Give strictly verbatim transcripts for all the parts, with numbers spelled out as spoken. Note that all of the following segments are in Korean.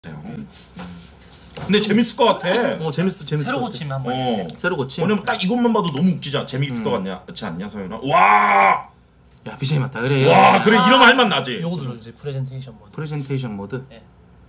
음. 근데 재밌을 것 같아. 어 재밌어 재밌어. 새로 고치면 한번 해주세요. 어. 새로 고치. 왜냐면 딱 이것만 봐도 너무 웃기지 않아? 재밌을 음. 것 같냐? 그렇지 않냐 서윤아? 와. 야 비제이 맞다 그래. 와 그래 이러면 할만 나지. 요거 눌러주세요. 프레젠테이션 모드. 프레젠테이션 모드. 네.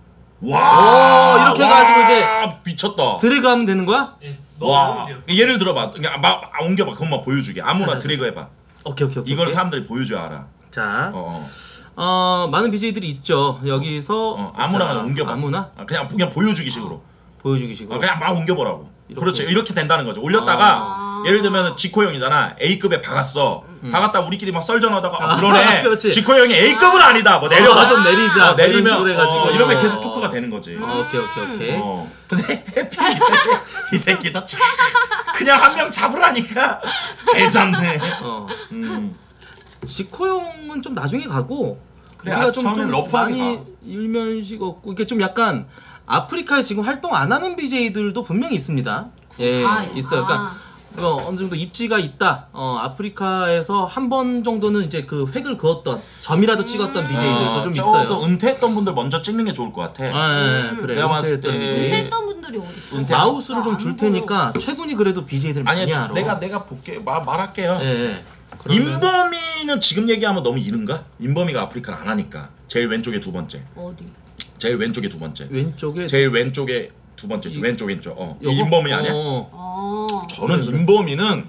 와. 오, 이렇게 해가지고 이제 미쳤다. 드래그하면 되는 거야? 예. 와. 예를 들어봐. 그냥 막 옮겨봐. 그것만 보여주게. 아무나 자, 드래그 해봐. 오케이 오케이 오케이. 이걸 오케이. 사람들이 보여줘야 알아. 자. 어. 어 많은 비제이들이 있죠. 여기서 어, 아무나 그냥 옮겨봐. 아무나? 그냥 그냥 보여주기식으로. 어. 보여주기식으로. 어, 그냥 막 옮겨보라고. 이렇게. 그렇지. 이렇게 된다는 거죠. 올렸다가 아 예를 들면 지코 형이잖아. A급에 박았어. 음. 박았다 우리끼리 막 썰전하다가 아, 그러네. 그렇지. 지코 형이 A급은 아니다. 뭐 내려가. 어, 좀 내리자. 어, 내리면 해가지고 어, 이러면 계속 토크가 되는 거지. 어, 오케이 오케이 오케이. 어. 근데 해피 이 새끼, 이 새끼도 참 그냥 한 명 잡으라니까 잘 잡네. 어. 음. 지코 형은 좀 나중에 가고 그래, 우리가 아, 좀, 처음엔 좀 러프하게 많이 가. 일면식 없고 이게 좀 약간 아프리카에 지금 활동 안 하는 비제이들도 분명히 있습니다. 예, 아, 있어요. 그러니까 어, 어느 정도 입지가 있다. 어, 아프리카에서 한 번 정도는 이제 그 획을 그었던 점이라도 찍었던 비제이들도 어, 좀 저거 있어요. 은퇴했던 분들 먼저 찍는 게 좋을 것 같아. 아, 예, 그래. 내가 봤을 때 은퇴했던 분들이 어디 있어? 은퇴- 마우스를 좀 줄 테니까 최군이 그래도 비제이들 많이 아니야 알아. 내가 내가 볼게 말 말할게요. 예, 예. 그러면- 인범이는 지금 얘기하면 너무 이른가? 인범이가 아프리카를 안 하니까 제일 왼쪽에 두 번째. 어디? 제일 왼쪽에 두 번째. 왼쪽에 제일 왼쪽에 두 번째. 이, 왼쪽 왼쪽. 어. 이 요거? 인범이 아니야? 어. 어. 저는 그래, 그래. 인범이는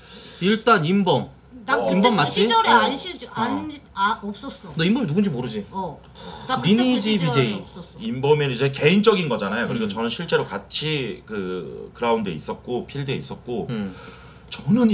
일단 인범. 나 어, 그때 인범 그 맞지? 시절에 어. 안 시절 안아 없었어. 너 인범이 누군지 모르지? 어. 나 그때 리니지 그 시절에 비제이. 없었어. 인범이는 이제 개인적인 거잖아요. 음. 그리고 저는 실제로 같이 그 그라운드에 있었고 필드에 있었고 음. 저는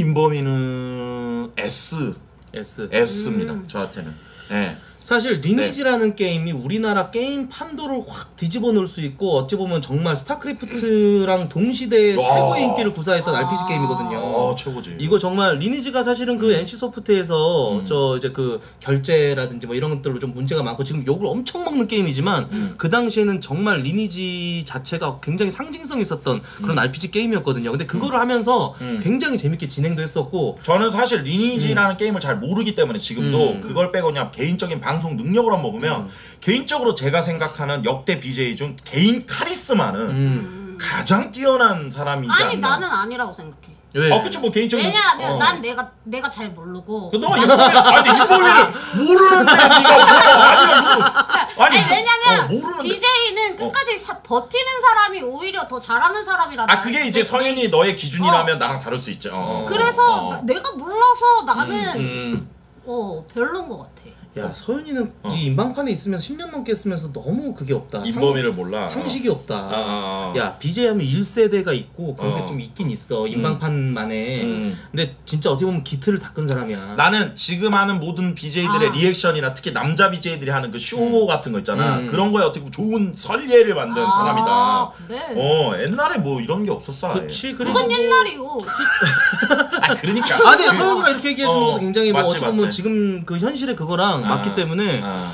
인범이는 S S. S입니다. 음. 저한테는. 예. 사실 리니지라는 네. 게임이 우리나라 게임 판도를 확 뒤집어 놓을 수 있고 어찌 보면 정말 스타크래프트랑 동시대에 와. 최고의 인기를 구사했던 아. 알피지 게임이거든요. 어, 최고지. 이거 정말 리니지가 사실은 그 엔씨 소프트에서 음. 저 이제 그 결제라든지 뭐 이런 것들로 좀 문제가 많고 지금 욕을 엄청 먹는 게임이지만 음. 그 당시에는 정말 리니지 자체가 굉장히 상징성 있었던 그런 알피지 게임이었거든요. 근데 그거를 하면서 음. 굉장히 재밌게 진행도 했었고 저는 사실 리니지라는 게임을 잘 모르기 때문에 지금도 음. 그걸 빼고 그냥 개인적인 방송 능력으로 한번 보면 음. 개인적으로 제가 생각하는 역대 비제이 중 개인 카리스마는 음. 가장 뛰어난 사람이지 아니 않나. 나는 아니라고 생각해. 왜? 어 그쵸 뭐 개인적인 왜냐하면 어. 난 내가 내가 잘 모르고. 그 너가 인범이 아니 인범이를 모르는데 네가 뭐가 아니야 아니, 아니 왜냐면 어, 모르는데 비제이는 끝까지 사, 버티는 사람이 오히려 더 잘하는 사람이라. 아 그게 이제 성현이 너의 기준이라면 나랑 다를 수 있죠. 어. 그래서 어. 나- 내가 몰라서 나는 음. 어 별론 것 같아. 야 서윤이는 어. 이 인방판에 있으면서 십 년 넘게 쓰면서 너무 그게 없다. 인범이를 몰라. 상, 상식이 없다. 아, 아, 아. 야 비제이 하면 일 세대가 있고 그런 어. 게 좀 있긴 있어 인방판만에. 음. 근데 진짜 어떻게 보면 기틀을 닦은 사람이야. 나는 지금 하는 모든 비제이들의 아. 리액션이나 특히 남자 비제이들이 하는 그 쇼 같은 거 있잖아. 음. 그런 거에 어떻게 보면 좋은 설계를 만든 아, 사람이다. 그래. 어 옛날에 뭐 이런 게 없었어. 아예. 그치 그리고 그건 뭐- 옛날이고. 아 그러니까. 아, 근데 서현이가 이렇게 얘기해 주는 어, 것도 굉장히 뭐 맞지, 어찌 보면 맞지. 지금 그 현실의 그거랑 아, 맞기 때문에 아.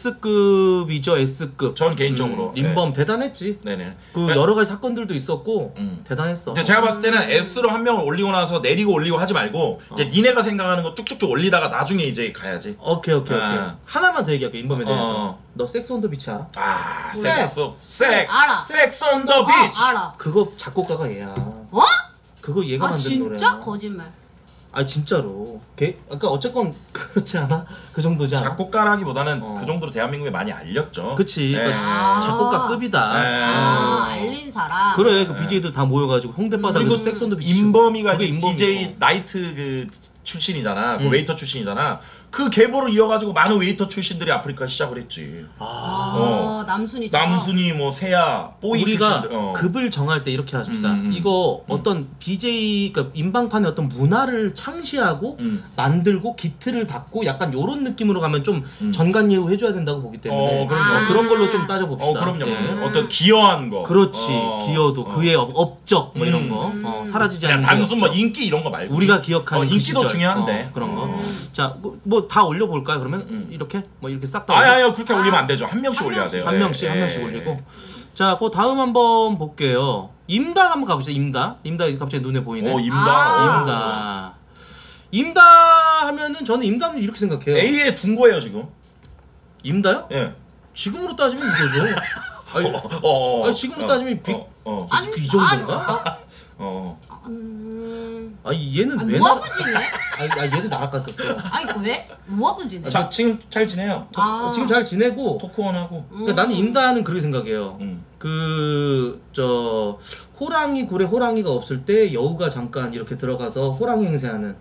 S급이죠 S급. 전 개인적으로. 음, 인범 대단했지. 네네. 그 네. 여러 가지 사건들도 있었고 음. 대단했어. 근데 제가 봤을 때는 S로 한 명을 올리고 나서 내리고 올리고 하지 말고 이제 니네가 생각하는 거 쭉쭉쭉 올리다가 나중에 이제 가야지. 오케이 오케이 오케이. 아. 하나만 더 얘기할게 인범에 대해서. 어. 너 섹스 온 더 비치 알아? 아 그래. 섹스 섹 알아. 섹스 온 더 어, 비치. 알아. 그거 작곡가가 얘야. 어? 그거 얘가 아 만든 진짜 노래야. 거짓말. 아 진짜로. 걔 아까 어쨌건 그렇지 않아? 그 정도지 않아? 작곡가라기보다는 어. 그 정도로 대한민국에 많이 알렸죠. 그치. 네. 그러니까 작곡가급이다. 네. 아 어. 알린 사람. 그래 그 비제이들 다 모여가지고 홍대바닥에서 그리고 섹스 온 더 비치. 인범이가 그게 이제 인범이고. 디제이 나이트 그 출신이잖아. 그 음. 웨이터 출신이잖아. 그 계보를 이어가지고 많은 웨이터 출신들이 아프리카 시작을 했지. 아 어. 남순이. 남순이 뭐 세야 뽀이 우리가 출신들. 어. 급을 정할 때 이렇게 합시다. 음, 음, 이거 어떤 비제이 그러니까 인방판의 어떤 문화를 창시하고 음. 만들고 기틀을 닦고 약간 요런 느낌으로 가면 좀 음. 전간예우 해줘야 된다고 보기 때문에 어, 그럼요. 어, 그런 걸로 좀 따져봅시다. 어 그럼요. 예. 어떤 기여한 거. 그렇지. 어. 기여도 어. 그의 업- 업적 뭐 이런 음. 거 어, 사라지지 그냥 않는 단순 뭐 업적. 인기 이런 거 말고 우리가 기억하는 어, 그 인기도 시절. 중요한데 어, 그런 거. 어. 자, 뭐 다 올려볼까요? 그러면 음. 이렇게 뭐 이렇게 싹 다. 아니 아니요 그렇게 올리면 안 되죠. 한 명씩 한 올려야 명씩. 돼요. 한 예, 명씩 한 예, 명씩 예. 올리고. 자, 그 다음 한번 볼게요. 임다 한번 가보자. 임다. 임다 갑자기 눈에 보이네. 오 임다. 아. 임다. 임다 하면은 저는 임다는 이렇게 생각해요. A에 둔 거예요 지금. 임다요? 예. 지금으로 따지면 이거죠. 아니, 어, 어, 어, 아니, 지금으로 어, 따지면 빅- 어, 어, 아니, 이 정도인가? 아니, 어. 음, 아니 얘는 아니, 왜 모아구지네? 아니, 아니 얘도 나락 갔었어. 아니 왜? 모아구지네? 자, 지금 잘 지내요. 토, 아. 지금 잘 지내고. 토크원하고. 그러니까 나는 임다는 그렇게 생각해요. 음. 그 저 호랑이 굴에 호랑이가 없을 때 여우가 잠깐 이렇게 들어가서 호랑이 행세하는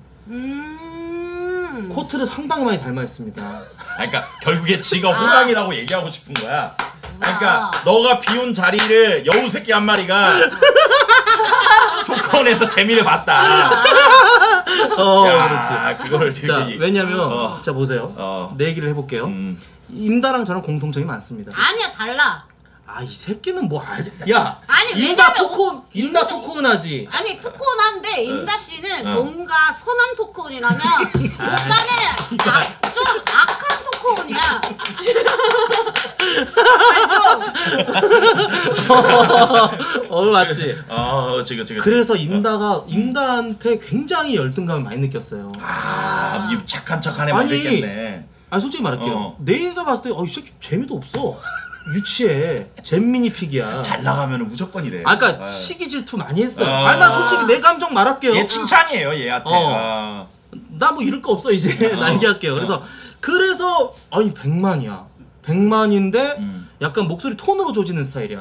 음. 코트를 상당히 많이 닮아 있습니다. 아, 그러니까 결국에 지가 호랑이라고 얘기하고 싶은 거야. 그러니까 아. 너가 비운 자리를 여우 새끼 한 마리가 토크원에서 재미를 봤다. 어, 야, 그거를 자, 되게 왜냐면 어. 자 보세요. 어. 내 얘기를 해볼게요. 음. 임다랑 저랑 공통점이 많습니다. 아니야 달라. 아, 이 새끼는 뭐 알? 야, 아니, 임다 왜냐면 토크, 임다 토크는 하지. 아니 토크온한데 임다 씨는 어. 뭔가 선한 토크온이라면 오빠는 아, 좀 악한 토크온이야. 알죠? 어, 맞지. 어, 지금 지금. 그래서 임다가 임다한테 굉장히 열등감을 많이 느꼈어요. 아, 이 착한 척하네 막 아니, 느꼈네. 아 솔직히 말할게요. 어. 내가 봤을 때, 어, 이 새끼 재미도 없어. 유치해. 잼민이 픽이야. 잘 나가면 무조건 이래. 아, 그러니까 아. 시기 질투 많이 했어. 아. 아, 나 솔직히 내 감정 말할게요. 얘 칭찬이에요 얘한테. 어. 아. 나 뭐 이럴 거 없어 이제. 나 얘기할게요. 그래서 그래서 아니 백만이야. 백만인데 음. 약간 목소리 톤으로 조지는 스타일이야.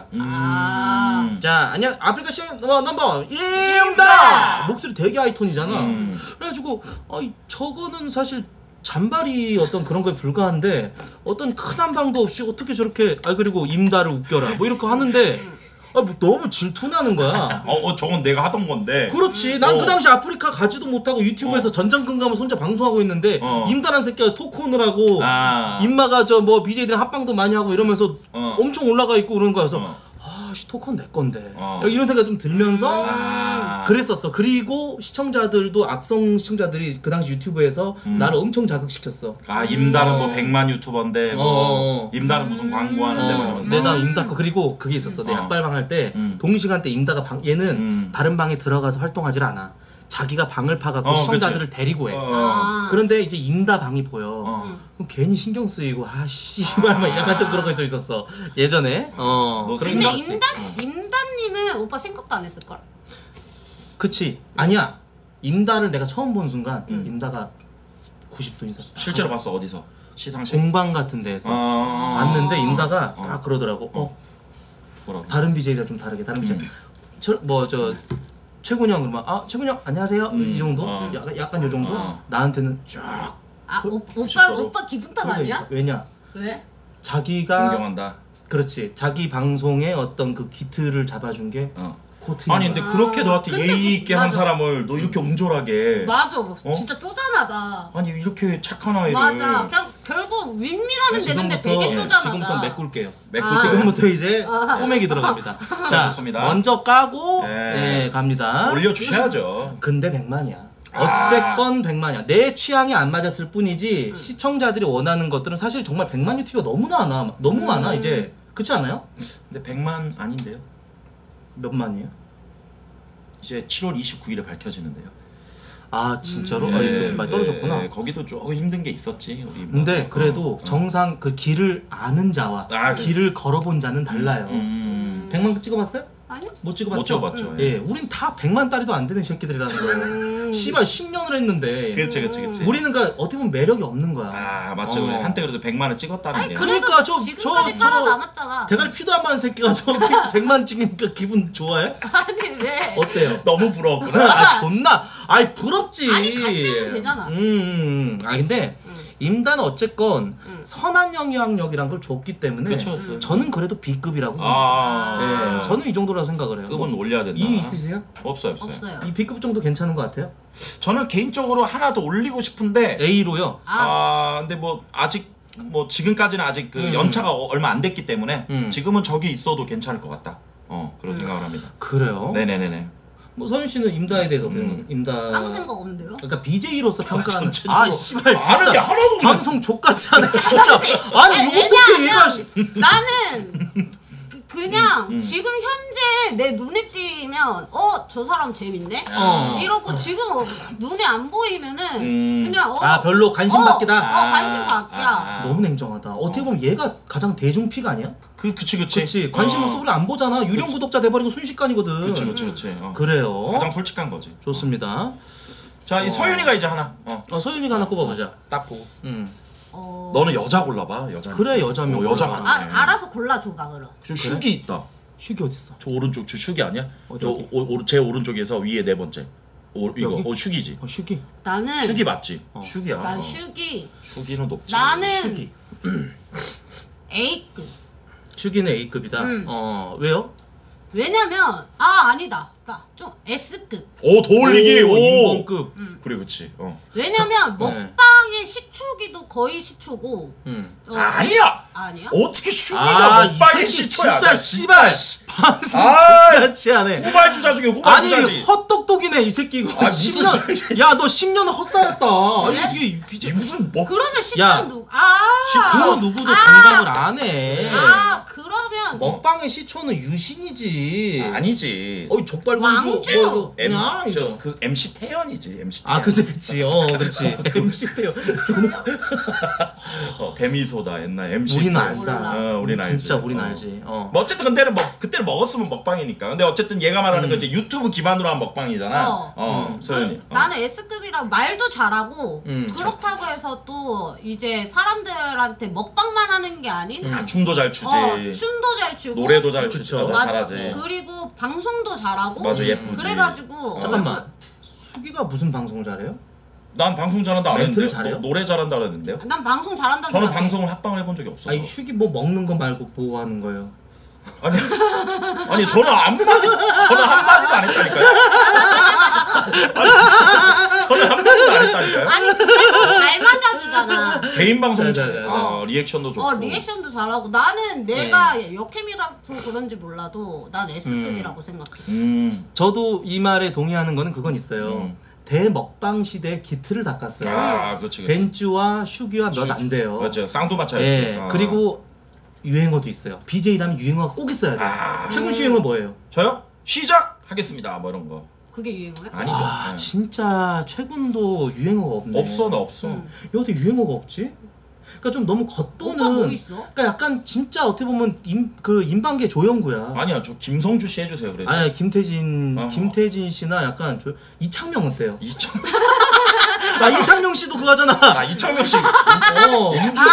음. 자, 안녕. 아프리카 시 넘버 넘버 임다. 목소리 되게 하이톤이잖아. 음. 그래가지고 아이 저거는 사실 잔발이 어떤 그런 거에 불과한데 어떤 큰 한방도 없이 어떻게 저렇게 아 그리고 임다를 웃겨라 뭐 이렇게 하는데 아, 뭐 너무 질투나는 거야. 어, 어, 저건 내가 하던 건데. 그렇지. 난 그 어. 당시 아프리카 가지도 못하고 유튜브에서 어. 전전긍긍하면서 혼자 방송하고 있는데 어. 임다란 새끼가 토크온을 하고 아. 임마가 저 뭐 비제이들이랑 합방도 많이 하고 이러면서 어. 엄청 올라가 있고 그러는 거여서 어. 아씨 토크온 내 건데 어. 이런 생각 좀 들면서 아. 그랬었어. 그리고 시청자들도 악성 시청자들이 그 당시 유튜브에서 음. 나를 엄청 자극시켰어. 아, 임다는 뭐 백만 유튜버인데 뭐 어. 임다는 무슨 광고하는데 뭐 어, 이러면서. 내가 임다 거 그리고 그게 있었어. 내 어. 약발방 할 때 음. 동시간대 임다가 방 얘는 음. 다른 방에 들어가서 활동하질 않아. 자기가 방을 파갖고 어, 시청자들을 그치. 데리고 해. 어. 아. 그런데 이제 임다 방이 보여. 어. 그럼 괜히 신경 쓰이고 아 씨발 막 약간 좀 그런 거 있었어. 예전에. 어. 너 그런 근데 거 있었지. 임다 임다님은 오빠 생각도 안 했을 걸. 그치. 아니야. 임다를 내가 처음 본 순간 음. 임다가 구십 도 인사. 실제로 봤어 어디서? 시상식. 공방 같은 데에서 어. 봤는데 임다가 딱 그러더라고. 어. 뭐라고? 다른 비제이들 좀 다르게 다른 비제이. 뭐저 최군형 그러면 아 최군형 안녕하세요 이 정도 어. 약간, 약간 요 정도 어. 나한테는 쫙 아 오, 구십 오빠 도로? 오빠 기분 탓 그러고 아니야? 있어. 왜냐 왜? 자기가 존경한다. 그렇지 자기 방송의 어떤 그 기틀을 잡아준 게 어. 코트 아니 근데 그렇게 너한테 근데 예의 있게 한 맞아. 사람을 너 이렇게 옹졸하게 맞아. 진짜 쪼잔하다. 아니 이렇게 착한 아이를 맞아. 그냥 결국 윈윈하면 되는데 되게 예, 쪼잔하다. 지금부터 메꿀게요. 메꿀 아. 지금부터 이제 꼬맥이 들어갑니다. 자, 좋습니다. 먼저 까고 네. 예, 갑니다. 올려주셔야죠. 근데 백만이야. 어쨌건 백만이야. 내 취향이 안 맞았을 뿐이지 음. 시청자들이 원하는 것들은 사실 정말 백만 유튜브가 너무 많아. 너무 음. 많아 이제. 그렇지 않아요? 근데 백만 아닌데요? 몇 만이에요? 이제 칠월 이십구일에 밝혀지는데요. 아 진짜로? 음. 아, 이제 많이 떨어졌구나. 예, 거기도 조금 힘든 게 있었지 우리. 근데 그래도 어, 어. 정상 그 길을 아는 자와 아, 길을 걸어본 자는 달라요. 음. 백만 찍어봤어요? 아니요? 못 찍어봤죠? 못 찍어봤죠, 예. 예. 우린 다 백만 딸이도 안 되는 새끼들이라는 거예요. 씨발 십 년을 했는데 그치 그치 그치. 우리는 그러니까 어떻게 보면 매력이 없는 거야. 아 맞죠. 어. 우리 한때 그래도 백만을 찍었다는 아니 게. 그래도 그러니까 저- 지금까지 저- 저- 살아남았잖아. 대가리 피도 안 마는 새끼가 저 백만 찍으니까 기분 좋아해? 아니 왜? 어때요? 너무 부러웠구나. 아 존나 아이 부럽지. 아니, 같이 하면 되잖아. 음, 음. 아 근데 임다는 어쨌건 선한 영향력이란 걸 줬기 때문에 그쵸, 그쵸. 저는 그래도 B급이라고. 아. 예, 저는 이 정도라고 생각을 해요. 급은 뭐, 올려야 된다. 이 있으세요? 없어요 없어요. 없어요. 이 B급 정도 괜찮은 것 같아요? 저는 개인적으로 하나 더 올리고 싶은데. A로요. 아, 아 근데 뭐 아직 뭐 지금까지는 아직 그 연차가 어- 얼마 안 됐기 때문에 음. 지금은 저기 있어도 괜찮을 것 같다. 어 그런 생각을 합니다. 그래요? 네네네네. 뭐 서윤 씨는 임다에 대해서 어떻게 생각해요? 임다. 아무 생각 없는데요? 그러니까 비제이로서 평가하는. 전체적으로 아 씨발 아는 진짜 게 하나도 없네. 방송 족같이 하네 진짜. 아니 이거 어떻게 얘가 왜냐하면 나는 그, 그냥 지금 현재 내 눈에 띄면 어 저 사람 재밌네. 어. 이러고 지금 눈에 안 보이면은 음. 그냥 어, 아, 별로 관심 어, 받기다? 어 관심 아, 받기야. 아, 아. 너무 냉정하다. 어떻게 보면 얘가 가장 대중픽 아니야? 그 그치 그치. 그치. 관심 어. 없어 우리 안 보잖아. 유령 그치. 구독자 돼버리고 순식간이거든. 그치 그치 그치. 어. 그래요. 가장 솔직한 거지. 좋습니다. 자, 이 서윤이가 이제 하나. 어. 어, 서윤이가 하나 꼽아보자. 딱 보고. 음. 어. 너는 여자 골라봐. 여자. 그래, 여자면 어, 여자 골라. 많네. 아 알아서 골라줘봐 그럼. 저 슈기 있다. 슈기 어딨어? 저 오른쪽 저 슈기 아니야? 어디, 저 어디? 오, 오, 제 오른쪽에서 위에 네 번째. 오, 이거 여기? 어 슈기지. 어, 슈기. 나는 슈기 맞지? 슈기야. 난 어. 슈기. 슈기는 높지. 나는 슈기. A급. 슈기는 A급이다. 음. 어, 왜요? 왜냐면 아 아니다. 나 좀 S급. 오, 더 올리기. 오, 오. 인본급. 그래, 그렇지. 어. 왜냐면 네. 먹방의 시초기도 거의 시초고. 음. 어, 아니야. 아니야? 어떻게 슈기가 아, 이 먹방의 새끼 시초야? 진짜 나 씨발 씨. 방송 아, 같이 하네. 후발주자 중에 아니 후발주자지. 헛똑똑이네 이 새끼 이거. 아, 무슨 십 년. 소리야. 야 너 십 년을 헛살았다. 아니 그래? 이게 이 비제. 무슨 먹 그러면 야. 시초는 누구? 아. 그 누구도 공감을 안 해. 아 그러면 먹방의 시초는 유신이지. 아니지. 어이 족발 왕주! 공주. M, 야 저, 이거. 그 엠씨 태연이지. 엠씨 태연. 아 그치 그치. 어 그렇지. 음식 때요. 어, 데미소다 옛날 엠씨 우리는 태연. 알다. 어, 우리는 알지. 진짜 우리는 어. 알지. 어. 뭐 어쨌든 근데는 뭐 그때는 먹었으면 먹방이니까. 근데 어쨌든 얘가 말하는 건 이제 유튜브 기반으로 한 먹방이잖아. 어. 어, 서연이. 어. 나는 S급이랑 말도 잘하고 음. 그렇다고 해서 또 이제 사람들한테 먹방만 하는 게 아닌 아, 춤도 잘 추지. 어, 춤도 잘 추고 노래도 잘 추지. 그쵸. 맞아, 맞아. 잘하지. 그리고 방송도 잘하고 맞아, 예쁘지. 그래가지고 잠깐만. 수기가 무슨 방송을 잘해요? 난 방송 잘한다 안 멘트를 했는데 잘해요? 노래 잘한다 그랬는데요. 난 방송 잘한다 저는 생각해. 방송을 합방을 해본 적이 없어서. 아니 슈기 뭐 먹는 거 말고 뭐 하는 거예요? 아니, 아니 저는 한마디 저는 한마디도 안 했다니까요. 아니, 저, 저는 한마디도 안 했다니까요. 아니 그래도 잘 맞아주잖아. 개인 방송 네, 잘 네, 네. 어, 리액션도 좋고. 어 리액션도 잘하고 나는 내가 역캠이라서 그런지 몰라도 난 S급이라고 생각해. 음. 저도 이 말에 동의하는 거는 그건 있어요. 음. 대먹방 시대에 기틀을 닦았어요. 아, 그렇지, 그렇지. 벤츠와 슈기와 몇 안 돼요. 맞죠. 쌍두마차였지. 예. 어. 그리고 유행어도 있어요. 비제이라면 유행어가 꼭 있어야 돼요. 아. 최근 유행어 뭐예요? 저요? 시작하겠습니다. 뭐 이런 거. 그게 유행어야? 아니죠. 아 네. 진짜 최근도 유행어가 없네. 없어, 나 없어. 야, 어디 유행어가 없지? 그러니까 좀 너무 겉도는. 오빠 뭐 있어? 그러니까 약간 진짜 어떻게 보면 임, 그 인방계 조영구야. 아니야, 저 김성주 씨 해주세요. 그래도. 아니 김태진 어. 김태진 씨나 약간 조, 이창명 어때요? 이청. 아 이창명 씨도 그거 하잖아. 아, 이창명 씨. 어.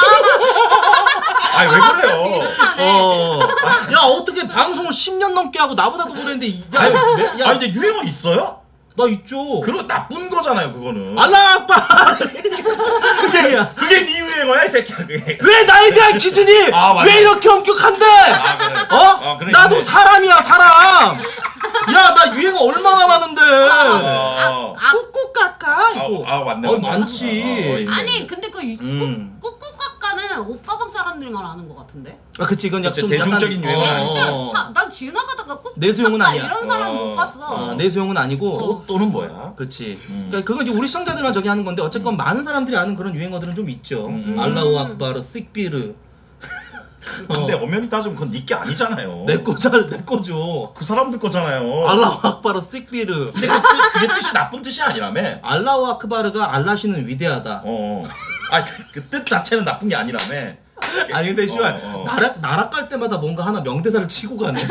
아니, 왜 그래요? 어. 야 어떻게 방송을 십 년 넘게 하고 나보다도 그랬는데 이- 야, 아니, 매- 야, 아니, 근데 유행어 있어요? 나 있죠. 그거 나쁜 거잖아요, 그거는. 알라 악바. 그게 야. 그게 네 유행어야, 이 새끼야. 그게. 왜 나에 대한 기준이 아, 맞아. 왜 이렇게 엄격한데? 아, 그래. 어? 아, 그래, 나도 근데- 사람이야 사람. 야 나 유행어 얼마나 많은데. 어. 아, 꾹꾹까까 이거. 아, 아, 맞네, 어, 맞네. 많지. 어, 어, 있네. 아니 근데 그 음. 꾹꾹까까는 오빠방 사람들만 아는 것 같은데. 아 그치 이건 그치, 좀 대중적인 약간, 유행어 어, 진짜 어, 어. 사- 난 지나가다가 꾹꾹 내수용은 아니야. 이런 사람 어. 못 봤어. 어, 내수용은 아니고. 또, 또는 뭐야? 그렇지. 음. 그러니까 그건 이제 우리 시청자들만 저기 하는 건데 어쨌건 많은 사람들이 아는 그런 유행어들은 좀 있죠. 음. 알라우 아크바르, 씩비르. 근데 엄연히 따지면 그건 니게 아니잖아요. 내 거잖아, 내 거죠. 그 사람들 거잖아요. 알라우 아크바르, 씩비르. 근데 그 뜻, 그게 뜻이 나쁜 뜻이 아니라며. 알라우 아크바르가 알라시는 위대하다. 어. 아, 그, 그 뜻 자체는 나쁜 게 아니라며. 아니 근데 씨발 어, 어. 나락 나락 갈 때마다 뭔가 하나 명대사를 치고 가네.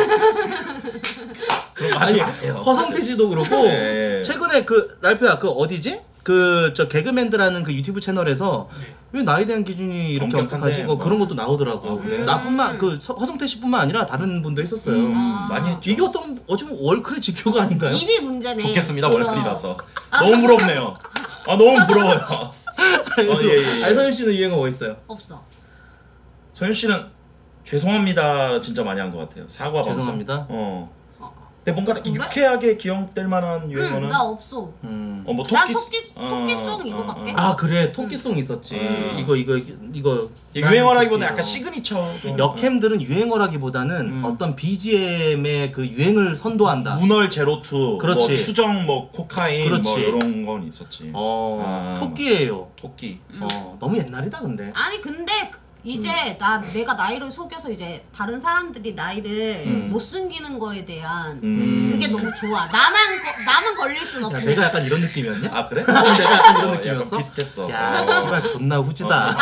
그런 거 하지 마세요. 허성태 씨도 그렇고 예, 예. 최근에 그 랄프야 그 어디지? 그 저 개그맨드라는 그 유튜브 채널에서 왜 나에 대한 기준이 이렇게 엄격한데, 엄격하지? 어, 뭐. 그런 것도 나오더라고. 어, 그래? 나뿐만 그 서- 허성태 씨뿐만 아니라 다른 분도 했었어요. 음, 많이 했죠. 이게 어떤 어쩌면 월클의 지표가 아닌가요? 입이 문제네. 좋겠습니다, 그럼. 월클이라서. 너무 부럽네요. 아, 너무 부러워요. 어, 예, 예, 예. 알서윤 씨는 유행어 뭐 있어요? 없어. 서윤 씨는 죄송합니다 진짜 많이 한 것 같아요. 사과 방송. 죄송합니다? 어. 근데 뭔가 이렇게 그래? 유쾌하게 기억될 만한 유행어는 응, 나 없어. 음. 어, 뭐 난 토끼 토끼- 어, 토끼송 어, 이거밖에. 어. 아 그래 토끼송 있었지. 음. 이거 이거 이거 유행어라기보다 난 약간 시그니처. 좀. 역캠들은 유행어라기보다는 음. 어떤 비지엠의 그 유행을 선도한다. 문얼 제로투, 그렇지. 뭐 추정, 뭐 코카인, 그렇지. 뭐 이런 건 있었지. 어 아. 토끼예요. 토끼. 어 너무 옛날이다 근데. 아니 근데 이제 나 내가 나이를 속여서 이제 다른 사람들이 나이를 음. 못 숨기는 거에 대한 음. 그게 너무 좋아. 나만 거, 나만 걸릴 순 야, 없네. 내가 약간 이런 느낌이었냐? 아 그래? 내가 약간 이런 어, 느낌이었어? 약간 비슷했어. 야, 어. 씨발 존나 후지다.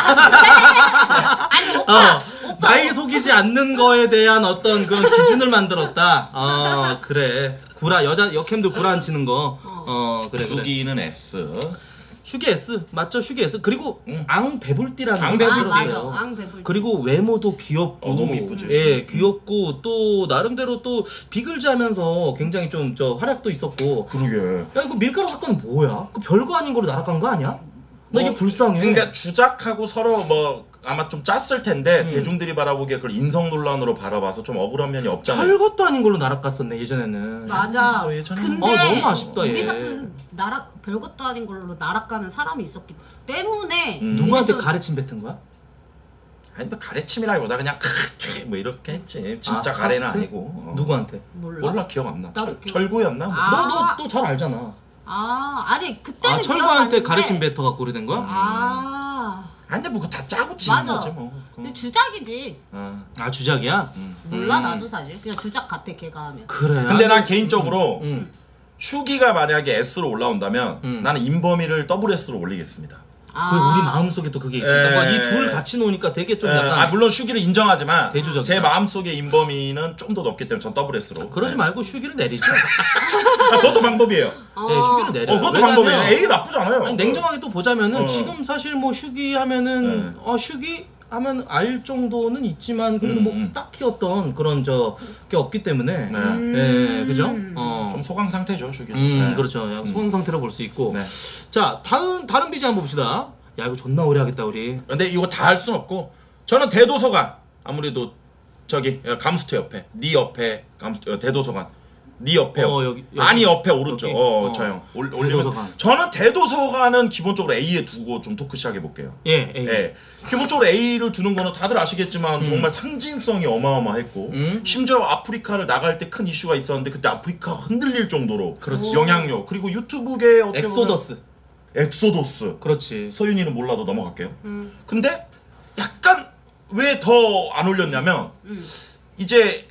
아니 오빠, 어, 나이 속이지 않는 거에 대한 어떤 그런 기준을 만들었다. 어, 그래. 구라 여자 역캠들 구라 안 치는 거. 어, 그래 그래. 수기는 S. 슈기 S 맞죠? 슈기 S. 그리고 응. 앙배불띠라는 앙 거 배불띠. 만들었어요. 아, 맞아. 앙배불띠. 그리고 외모도 귀엽고 어, 너무 이쁘지. 예, 귀엽고 또 나름대로 또 비글즈하면서 굉장히 좀 저 활약도 있었고. 그러게. 야 이거 밀가루 사건 뭐야? 그 별거 아닌 거로 날아간 거 아니야? 나 이게 뭐, 불쌍해. 그러니까 주작하고 서로 뭐 아마 좀 짰을 텐데 음. 대중들이 바라보기에 그걸 인성 논란으로 바라봐서 좀 억울한 면이 없잖아요. 별것도 아닌 걸로 날아갔었네 예전에는. 맞아. 어, 예전에는- 근데 어, 너무 아쉽다, 우리 얘. 같은 나라 별것도 아닌 걸로 날아가는 사람이 있었기 때문에 음. 누구한테 이제 좀- 가래침 뱉은 거야? 아니 뭐 가래침이라기보다 그냥 크뭐 이렇게 했지. 진짜 아, 가래는 그래? 아니고. 어. 누구한테? 몰라. 몰라 기억 안 나. 나도 철, 기억- 철구였나? 뭐. 아. 너 너 또 잘 알잖아. 아 아니 그때는 아 기억 철구한테 안 가래침 나는데- 뱉어 갖고 그래 된 거야? 아 아 근데 뭐 그거 다 짜고 치는 맞아. 거지 뭐. 근데 주작이지. 어. 아 주작이야? 몰라 나도 사실 그냥 주작 같아 걔가 하면. 그래. 근데 아니, 난 개인적으로 음. 슈기가 만약에 S로 올라온다면 음. 나는 인범이를 더블 S로 올리겠습니다. 그 우리 마음속에 또 그게 있으니까 에. 이 둘 같이 놓으니까 되게 좀 에, 약간 아 물론 슈기를 인정하지만 대조적이다. 제 마음속에 인범이는 좀 더 높기 때문에 전 더블 S로. 그러지 말고 슈기를 내리죠. 아, 그것도 방법이에요. 네, 슈기를 내려. 어, 그것도 방법이에요. A 나쁘지 않아요. 아니, 냉정하게 또 보자면은 어. 지금 사실 뭐 슈기 하면은 네. 어 슈기 하면 알 정도는 있지만 그래도 음, 뭐 음. 딱히 어떤 그런 저게 없기 때문에 네. 예, 그죠? 어. 좀 소강 상태죠, 슈기는. 음, 네. 그렇죠. 약간 소강 상태로 볼 수 있고. 네. 자, 다른 다른 비즈 한번 봅시다. 야, 이거 존나 오래 하겠다 우리. 근데 이거 다 할 순 없고 저는 대도서관 아무래도 저기 감스트 옆에 네 옆에 감스트 어, 대도서관 네 옆에 어, 여기, 여기. 아니 옆에 오른쪽 여기? 어, 어. 저 형 올리면 대도서관. 저는 대도서관은 기본적으로 A에 두고 좀 토크 시작해 볼게요. 예, 예. 예. 기본적으로 A를 두는 거는 다들 아시겠지만 정말 상징성이 어마어마했고 음. 심지어 아프리카를 나갈 때 큰 이슈가 있었는데 그때 아프리카가 흔들릴 정도로 그렇지. 영향력 그리고 유튜브계 어떻게 엑소더스. 보면 엑소더스 그렇지. 서윤이는 몰라도 넘어갈게요. 근데 약간 왜 더 안 올렸냐면 이제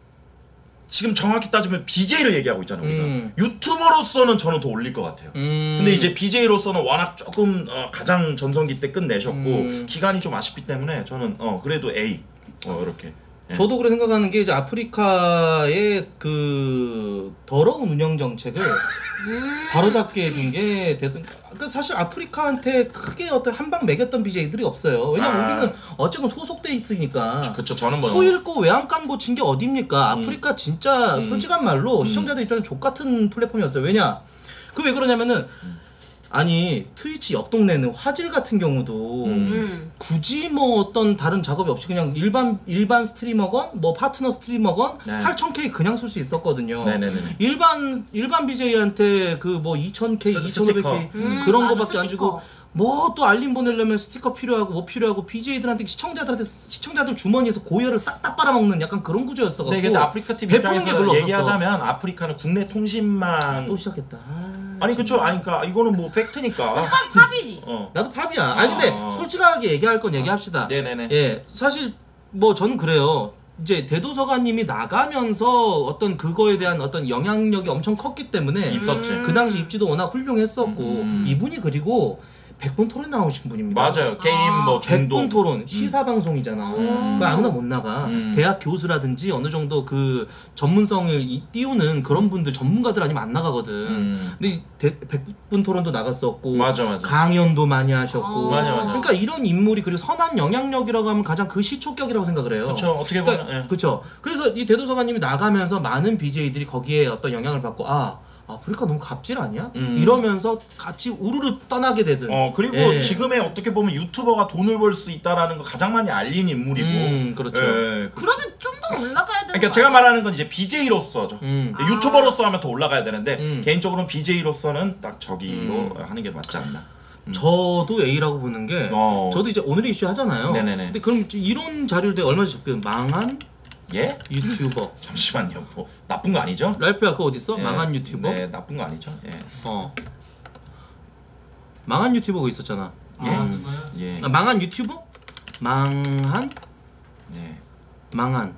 지금 정확히 따지면 비제이를 얘기하고 있잖아요. 우리가 음. 유튜버로서는 저는 더 올릴 것 같아요. 음. 근데 이제 비제이로서는 워낙 조금 어, 가장 전성기 때 끝내셨고 음. 기간이 좀 아쉽기 때문에 저는 어 그래도 A 어 이렇게 예. 저도 그래 생각하는 게 이제 아프리카의 그 더러운 운영 정책을 바로잡게 해준 게 대든. 그 사실 아프리카한테 크게 어떤 한 방 매겼던 비제이들이 없어요. 왜냐면 아. 우리는 어쨌든 소속돼 있으니까. 그쵸 저는 뭐 소 잃고 외양 깐 고친 게 어딥니까? 아프리카 진짜 솔직한 말로 시청자들 입장에서 족 같은 플랫폼이었어요. 왜냐? 그 왜 그러냐면은 아니 트위치 옆 동네는 화질 같은 경우도 음. 굳이 뭐 어떤 다른 작업이 없이 그냥 일반 일반 스트리머건 뭐 파트너 스트리머건 네. 팔천 케이 그냥 쓸 수 있었거든요. 네네네. 일반 일반 비제이한테 그 뭐 이천 케이, 스- 이천오백 케이 스티커. 음, 그런 맞아, 거밖에 안 주고 스티커. 뭐 또 알림 보내려면 스티커 필요하고 뭐 필요하고 비제이들한테 시청자들한테 시청자들 주머니에서 고열을 싹 다 빨아먹는 약간 그런 구조였어 갖고 네, 근데 아프리카 티비 베푸는 게 별로 입장에서 없었어. 얘기하자면 아프리카는 국내 통신망 또 시작했다. 아, 아니 그쵸 아니 그니까 이거는 뭐 팩트니까 팝 팝이지. 어 나도 팝이야. 아니 근데 아. 솔직하게 얘기할 건 얘기합시다. 네네네. 예, 사실 뭐 저는 그래요. 이제 대도서관님이 나가면서 어떤 그거에 대한 어떤 영향력이 엄청 컸기 때문에 있었지. 그 당시 입지도 워낙 훌륭했었고 음. 이분이 그리고 백분 토론 나오신 분입니다. 맞아요 게임 뭐 중독 백분 토론 시사 방송이잖아. 그거 아무나 못 나가. 음. 대학 교수라든지 어느 정도 그 전문성을 이- 띄우는 그런 분들 전문가들 아니면 안 나가거든. 음. 근데 이 대- 백분 토론도 나갔었고 맞아, 맞아. 강연도 많이 하셨고. 어. 맞아, 맞아. 그러니까 이런 인물이 그리고 선한 영향력이라고 하면 가장 그 시초격이라고 생각을 해요. 그쵸, 어떻게 보면, 그러니까, 예. 그쵸. 그래서 이 대도서관님이 나가면서 많은 비제이들이 거기에 어떤 영향을 받고 아 아프리카 너무 갑질 아니야? 음. 이러면서 같이 우르르 떠나게 되든. 어 그리고 예. 지금의 어떻게 보면 유튜버가 돈을 벌 수 있다라는 거 가장 많이 알린 인물이고 음, 그렇죠. 예, 그- 그러면 좀 더 올라가야 되는 그러니까 거 제가 아니야? 말하는 건 이제 비제이로서죠. 음. 유튜버로서 하면 더 올라가야 되는데 음. 개인적으로는 비제이로서는 딱 저기로 하는 게 맞지 않나. 저도 A라고 보는 게 어. 저도 이제 오늘의 이슈 하잖아요. 네네네. 근데 그럼 이런 자료를 내가 얼마 전에 접근 망한 예? 유튜버. 잠시만요. 뭐 나쁜 거 아니죠? 랄프야 그거 어디 있어? 예. 망한 유튜버? 네, 나쁜 거 아니죠? 예. 어. 망한 유튜버가 있었잖아. 예. 음. 예. 아, 망한 유튜버? 망한 네. 망한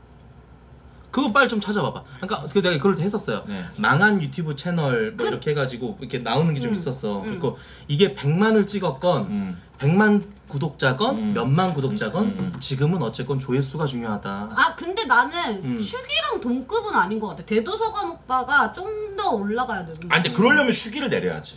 그거 빨리 좀 찾아봐봐. 그러니까 그 내가 그걸 했었어요. 네. 망한 유튜브 채널 뭐 이렇게 해가지고 이렇게 나오는 게 좀 음. 있었어. 그리고 이게 백만을 찍었건 음. 백만 구독자건 음. 몇만 구독자건 음, 음. 지금은 어쨌건 조회수가 중요하다. 아 근데 나는 음. 슈기랑 동급은 아닌 것 같아. 대도서관 오빠가 좀 더 올라가야 돼. 아니 근데 그러려면 슈기를 내려야지.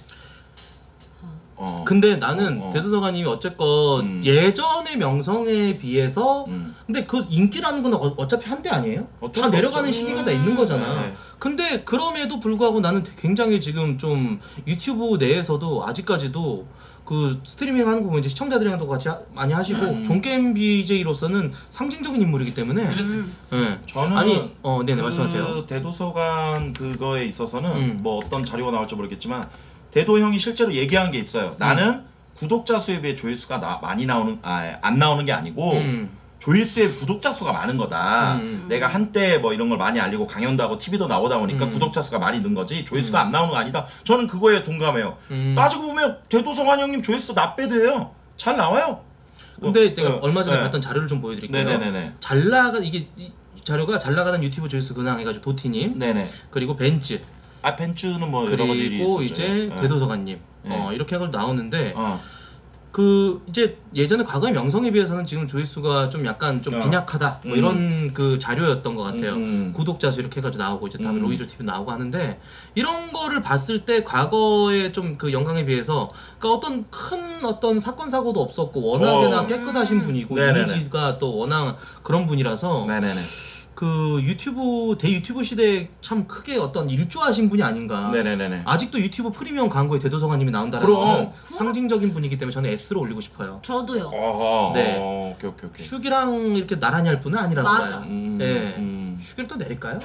어. 근데 나는 어, 어. 대도서관님이 어쨌건 음. 예전의 명성에 비해서 음. 근데 그 인기라는 건 어, 어차피 한때 아니에요? 어쩔 다 수 내려가는 없죠. 시기가 다 있는 거잖아. 네. 근데 그럼에도 불구하고 나는 굉장히 지금 좀 유튜브 내에서도 아직까지도 그 스트리밍 하는 거 보면 이제 시청자들이랑도 같이 하, 많이 하시고 음. 종게임 비제이로서는 상징적인 인물이기 때문에 예. 저는 아니 어 네네 그 말씀하세요. 대도서관 그거에 있어서는 음. 뭐 어떤 자료가 나올지 모르겠지만 대도 형이 실제로 얘기한 게 있어요. 나는 구독자 수에 비해 조회수가 나, 많이 나오는 아, 안 나오는 게 아니고 음. 조회수에 구독자 수가 많은 거다. 음. 내가 한때 뭐 이런 걸 많이 알리고 강연도 하고 티비도 나오다 보니까 음. 구독자 수가 많이 는 거지 조회수가 안 나오는 거 아니다. 저는 그거에 동감해요. 음. 따지고 보면 대도서관 형님 조회수 나빼드예요. 잘 나와요. 근데 어, 내가 어, 얼마 전에 네. 봤던 자료를 좀 보여드릴게요. 네네네네. 잘 나가 이게 이 자료가 잘 나가는 유튜브 조회수 근황 해가지고 도티님 네네. 그리고 벤츠 아 벤츠는 뭐 여러 가지 일이 그리고 있었죠. 이제 네. 대도서관님 네. 어, 이렇게 해가지고 나오는데 어. 그 이제 예전에 과거의 명성에 비해서는 지금 조회수가 좀 약간 좀 어. 빈약하다 뭐 음. 이런 그 자료였던 것 같아요. 음. 구독자 수 이렇게 해가지고 나오고 이제 다음에 음. 로이조 티비 나오고 하는데 이런 거를 봤을 때 과거의 좀 그 영광에 비해서 그러니까 어떤 큰 어떤 사건 사고도 없었고 워낙에나 어. 깨끗하신 분이고 네네네. 이미지가 또 워낙 그런 분이라서 네네네. 그 유튜브 대 유튜브 시대에 참 크게 어떤 일조하신 분이 아닌가. 네네네네. 아직도 유튜브 프리미엄 광고에 대도서관님이 나온다는 그럼. 건 상징적인 분이기 때문에 저는 S로 올리고 싶어요. 저도요. 어허. 네. 어, 오케이 오케이 오케이. 슈기랑 이렇게 나란히 할 분은 아니라고 맞아. 봐요. 음, 예. 음. 슈기를 또 내릴까요?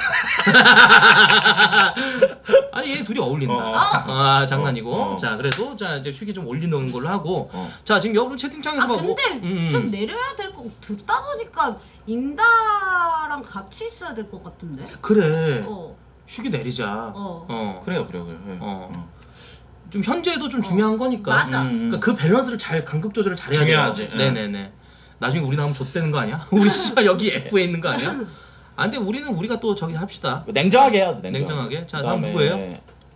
아니 얘 둘이 어울린다. 어. 아 장난이고. 어, 어. 자 그래도 자 이제 슈기 좀 올리는 걸로 하고. 어. 자 지금 여러분 채팅창에서 아 막 근데 뭐, 음, 좀 내려야 될 거 듣다 보니까 임다랑 같이 있어야 될 것 같은데. 그래. 어. 슈기 내리자. 어. 어. 그래요 그래요 그래요. 예. 어. 어. 좀 현재도 좀 중요한 거니까. 맞아. 음. 그러니까 그 밸런스를 잘 간극 조절을 잘해야 중요하지. 돼요. 네네네. 나중에 우리 나오면 좆되는 거 아니야? 우리 씨발 여기 F에 있는 거 아니야? 아 근데 우리는 우리가 또 저기 합시다. 냉정하게 해야지 냉정하게. 냉정하게. 자, 그다음에 다음 누구예요?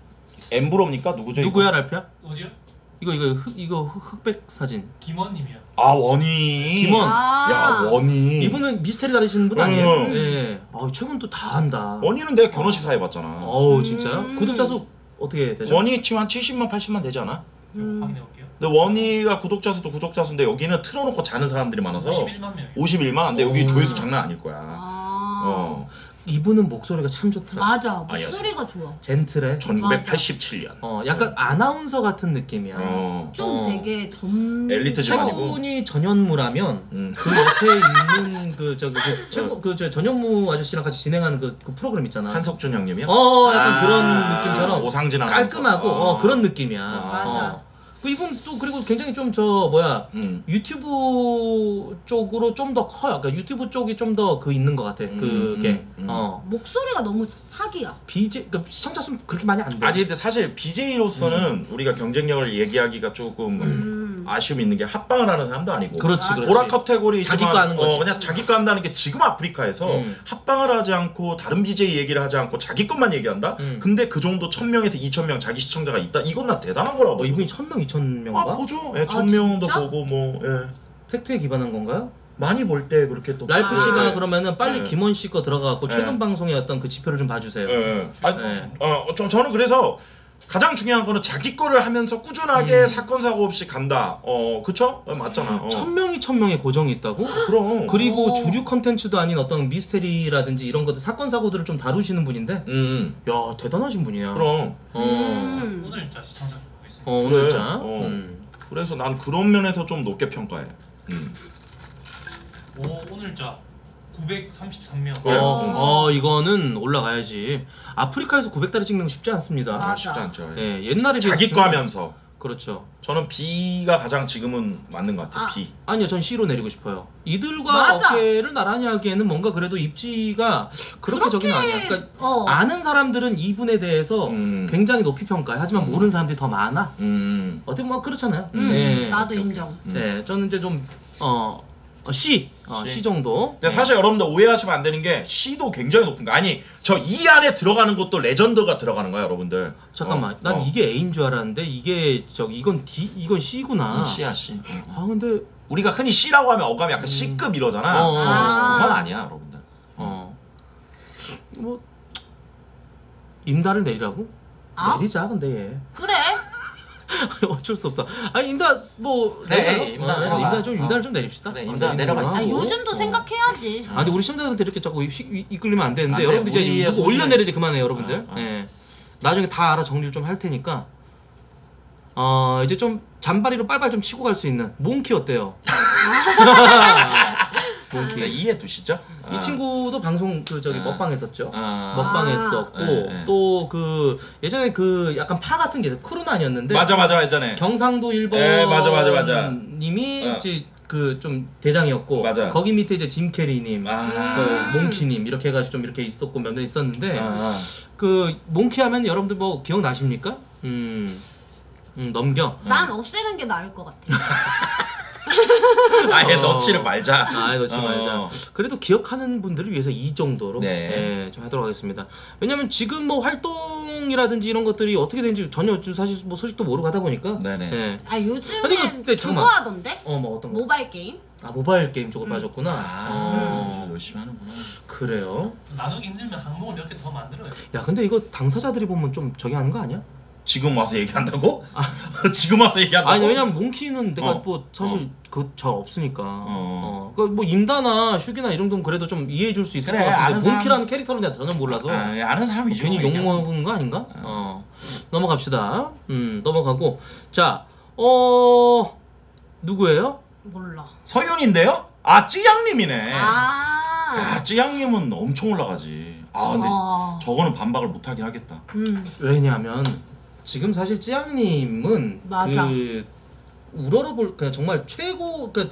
엠브로입니까? 누구죠? 이거? 누구야 랄피야? 어디요? 이거 이거 흑 이거 흑- 흑백 사진. 김원님이요. 아 원희. 김원. 아. 야 원희. 이분은 미스테리 다루시는 분 아니에요? 음. 예. 아 최근 또 다 한다. 원희는 내가 결혼식 사회 봤잖아. 어우 진짜요? 구독자 수 어떻게 되죠? 원희 지금 한 칠십만 팔십만 되지 않아? 확인해 볼게요. 근데 원희가 구독자 수도 구독자 수인데 여기는 틀어놓고 자는 사람들이 많아서 오십일만 명이요. 오십일만. 근데 여기 오. 조회수 장난 아닐 거야. 아. 어. 이분은 목소리가 참 좋더라. 맞아. 아, 목소리가 좋아. 젠틀해. 천구백팔십칠 년. 어 약간 아나운서 같은 느낌이야. 어. 좀 어. 되게 전. 엘리트 집안이고. 최군이 전현무라면 음. 그 옆에 있는 그 저기 그 최고 그저 전현무 아저씨랑 같이 진행하는 그, 그 프로그램 있잖아. 한석준 형님이요? 어 약간 아, 그런 느낌처럼 오상진 아나운서. 깔끔하고 어, 어. 그런 느낌이야. 맞아. 어. 그 이분 또 그리고 굉장히 좀 저 뭐야 음. 유튜브 쪽으로 좀 더 커요. 그러니까 유튜브 쪽이 좀 더 그 있는 것 같아. 그게 음, 음. 어 목소리가 너무 사기야. 비제 그러니까 시청자 수 그렇게 많이 안 돼. 아니 근데 사실 비제이로서는 우리가 경쟁력을 얘기하기가 조금 아쉬움이 있는 게 합방을 하는 사람도 아니고 그렇지 아, 그렇지. 보라 카테고리 자기 거 하는 거지. 어, 그냥 자기 거 한다는 게 지금 아프리카에서 음. 합방을 하지 않고 다른 비제이 얘기를 하지 않고 자기 것만 얘기한다? 음. 근데 그 정도 천 명에서 이천 명 자기 시청자가 있다? 이건 나 대단한 거라고. 어, 이분이 천 명, 이천 명인가? 아 보죠. 예, 천 명도 진짜? 보고 뭐 예. 팩트에 기반한 건가요? 많이 볼 때 그렇게 또 랄프 아. 씨가 예, 그러면은 빨리 네. 김원 씨 거 들어가갖고 최근 네. 방송의 어떤 그 지표를 좀 봐주세요. 예, 예. 아, 네. 어, 저, 저는 그래서 가장 중요한 거는 자기 거를 하면서 꾸준하게 음. 사건 사고 없이 간다. 어, 그쵸? 어, 맞잖아. 어. 천 명이 천 명의 고정이 있다고? 그럼. 그리고 오. 주류 컨텐츠도 아닌 어떤 미스테리라든지 이런 것들 사건 사고들을 좀 다루시는 분인데, 음, 야 대단하신 분이야. 그럼. 어, 음. 오늘자 시청자 보고 있습니다. 어 그래. 오늘 자. 어. 음. 그래서 난 그런 면에서 좀 높게 평가해. 음. 오 오늘자 구백삼십삼 명. 그래. 어, 음. 어 이거는 올라가야지. 아프리카에서 구백 달러 찍는 거 쉽지 않습니다. 아, 맞아. 쉽지 않죠. 예. 예, 옛날에 자기 비해서 거 하면서. 그렇죠. 저는 B가 가장 지금은 맞는 것 같아요. 아. B. 아니요, 전 C로 내리고 싶어요. 이들과 맞아. 어깨를 나란히 하기에는 뭔가 그래도 입지가 그렇게 그렇게, 적은 아니야. 그러니까 어. 아는 사람들은 이분에 대해서 음. 굉장히 높이 평가해. 하지만 모르는 사람들이 더 많아. 음. 어떻게 보면 그렇잖아요. 음, 네. 나도 인정. 네, 저는 이제 좀 어. 어, C. 어, C. C 정도. 근데 사실 여러분들 오해하시면 안 되는 게 C도 굉장히 높은 거. 아니 저 이 안에 들어가는 것도 레전드가 들어가는 거야 여러분들. 잠깐만. 어, 난 어. 이게 A인 줄 알았는데 이게 저 이건 D 이건 C구나. C야 C. 아 근데 우리가 흔히 C라고 하면 어감이 약간 C급 이러잖아. 어. 아. 그건 아니야 여러분들. 어. 뭐 임다를 내리라고? 아? 내리자 근데 얘. 그래. 어쩔 수 없어. 아니 임다 뭐 그래, 내려요. 임다 어, 내려봐. 임다 좀 임다를 어. 좀 내립시다. 그래, 어, 임다 내리는 내려봐. 걸로 아 하고. 요즘도 어. 생각해야지. 아 근데 우리 시청자들한테 이렇게 자꾸 휘- 휘- 이끌리면 안 되는데 안 돼, 여러분들 이제 우리의 누구 소리를- 올려내리지 그만해요 여러분들. 어, 어. 예. 나중에 다 알아 정리를 좀 할 테니까. 어 이제 좀 잔바리로 빨빨 좀 치고 갈 수 있는 몽키 어때요? 몽키. 네, 이해 두시죠. 이 친구도 방송 그 저기 아. 먹방 했었죠. 아. 먹방 아. 했었고 네, 네. 또 그 예전에 그 약간 파 같은 게 있어요. 크루는 아니었는데 맞아 맞아 예전에. 경상도 일 번 네, 맞아, 맞아, 맞아. 님이 어. 이제 그 좀 대장이었고 맞아. 거기 밑에 이제 짐 캐리님, 아. 그 몽키님 이렇게 해가지고 좀 이렇게 있었고 몇 명 있었는데 아. 그 몽키 하면 여러분들 뭐 기억나십니까? 음, 음 넘겨. 난 없애는 게 나을 것 같아. 아예 어. 넣지를 말자. 아, 넣지 어. 말자. 그래도 기억하는 분들을 위해서 이 정도로 네. 예, 좀 하도록 하겠습니다. 왜냐면 지금 뭐 활동이라든지 이런 것들이 어떻게 되는지 전혀 좀 사실 뭐 소식도 모르고 하다 보니까. 네네. 예. 아 요즘엔 근데 이거- 근데 그거 잠깐만. 하던데? 어, 뭐 어떤 거? 모바일 게임? 아, 모바일 게임 쪽으로 빠졌구나. 아, 어, 열심히 하는구나. 그래요. 나누기 힘들면 항목을 몇 개 더 만들어요. 야, 근데 이거 당사자들이 보면 좀 저기 하는 거 아니야? 지금 와서 얘기한다고? 지금 와서 얘기한다고? 아니, 왜냐면 몽키는 내가 어. 뭐 사실 그 잘 없으니까. 어. 어. 그뭐 임다나 슈기나 이런 건 그래도 좀 이해해 줄 수 있을 그래, 것 같은데 아는 사람- 몽키라는 캐릭터는 내가 전혀 몰라서. 아, 아는 사람이죠. 괜히 얘기하면. 욕먹은 거 아닌가? 어. 넘어갑시다. 음, 넘어가고. 자, 어, 누구예요? 몰라. 서윤인데요? 아 찌양님이네. 아, 아. 찌양님은 엄청 올라가지. 아 근데 어. 저거는 반박을 못하긴 하겠다. 음. 왜냐면, 지금 사실 찌양님은 맞아. 그, 우러러볼, 그냥 정말 최고, 그,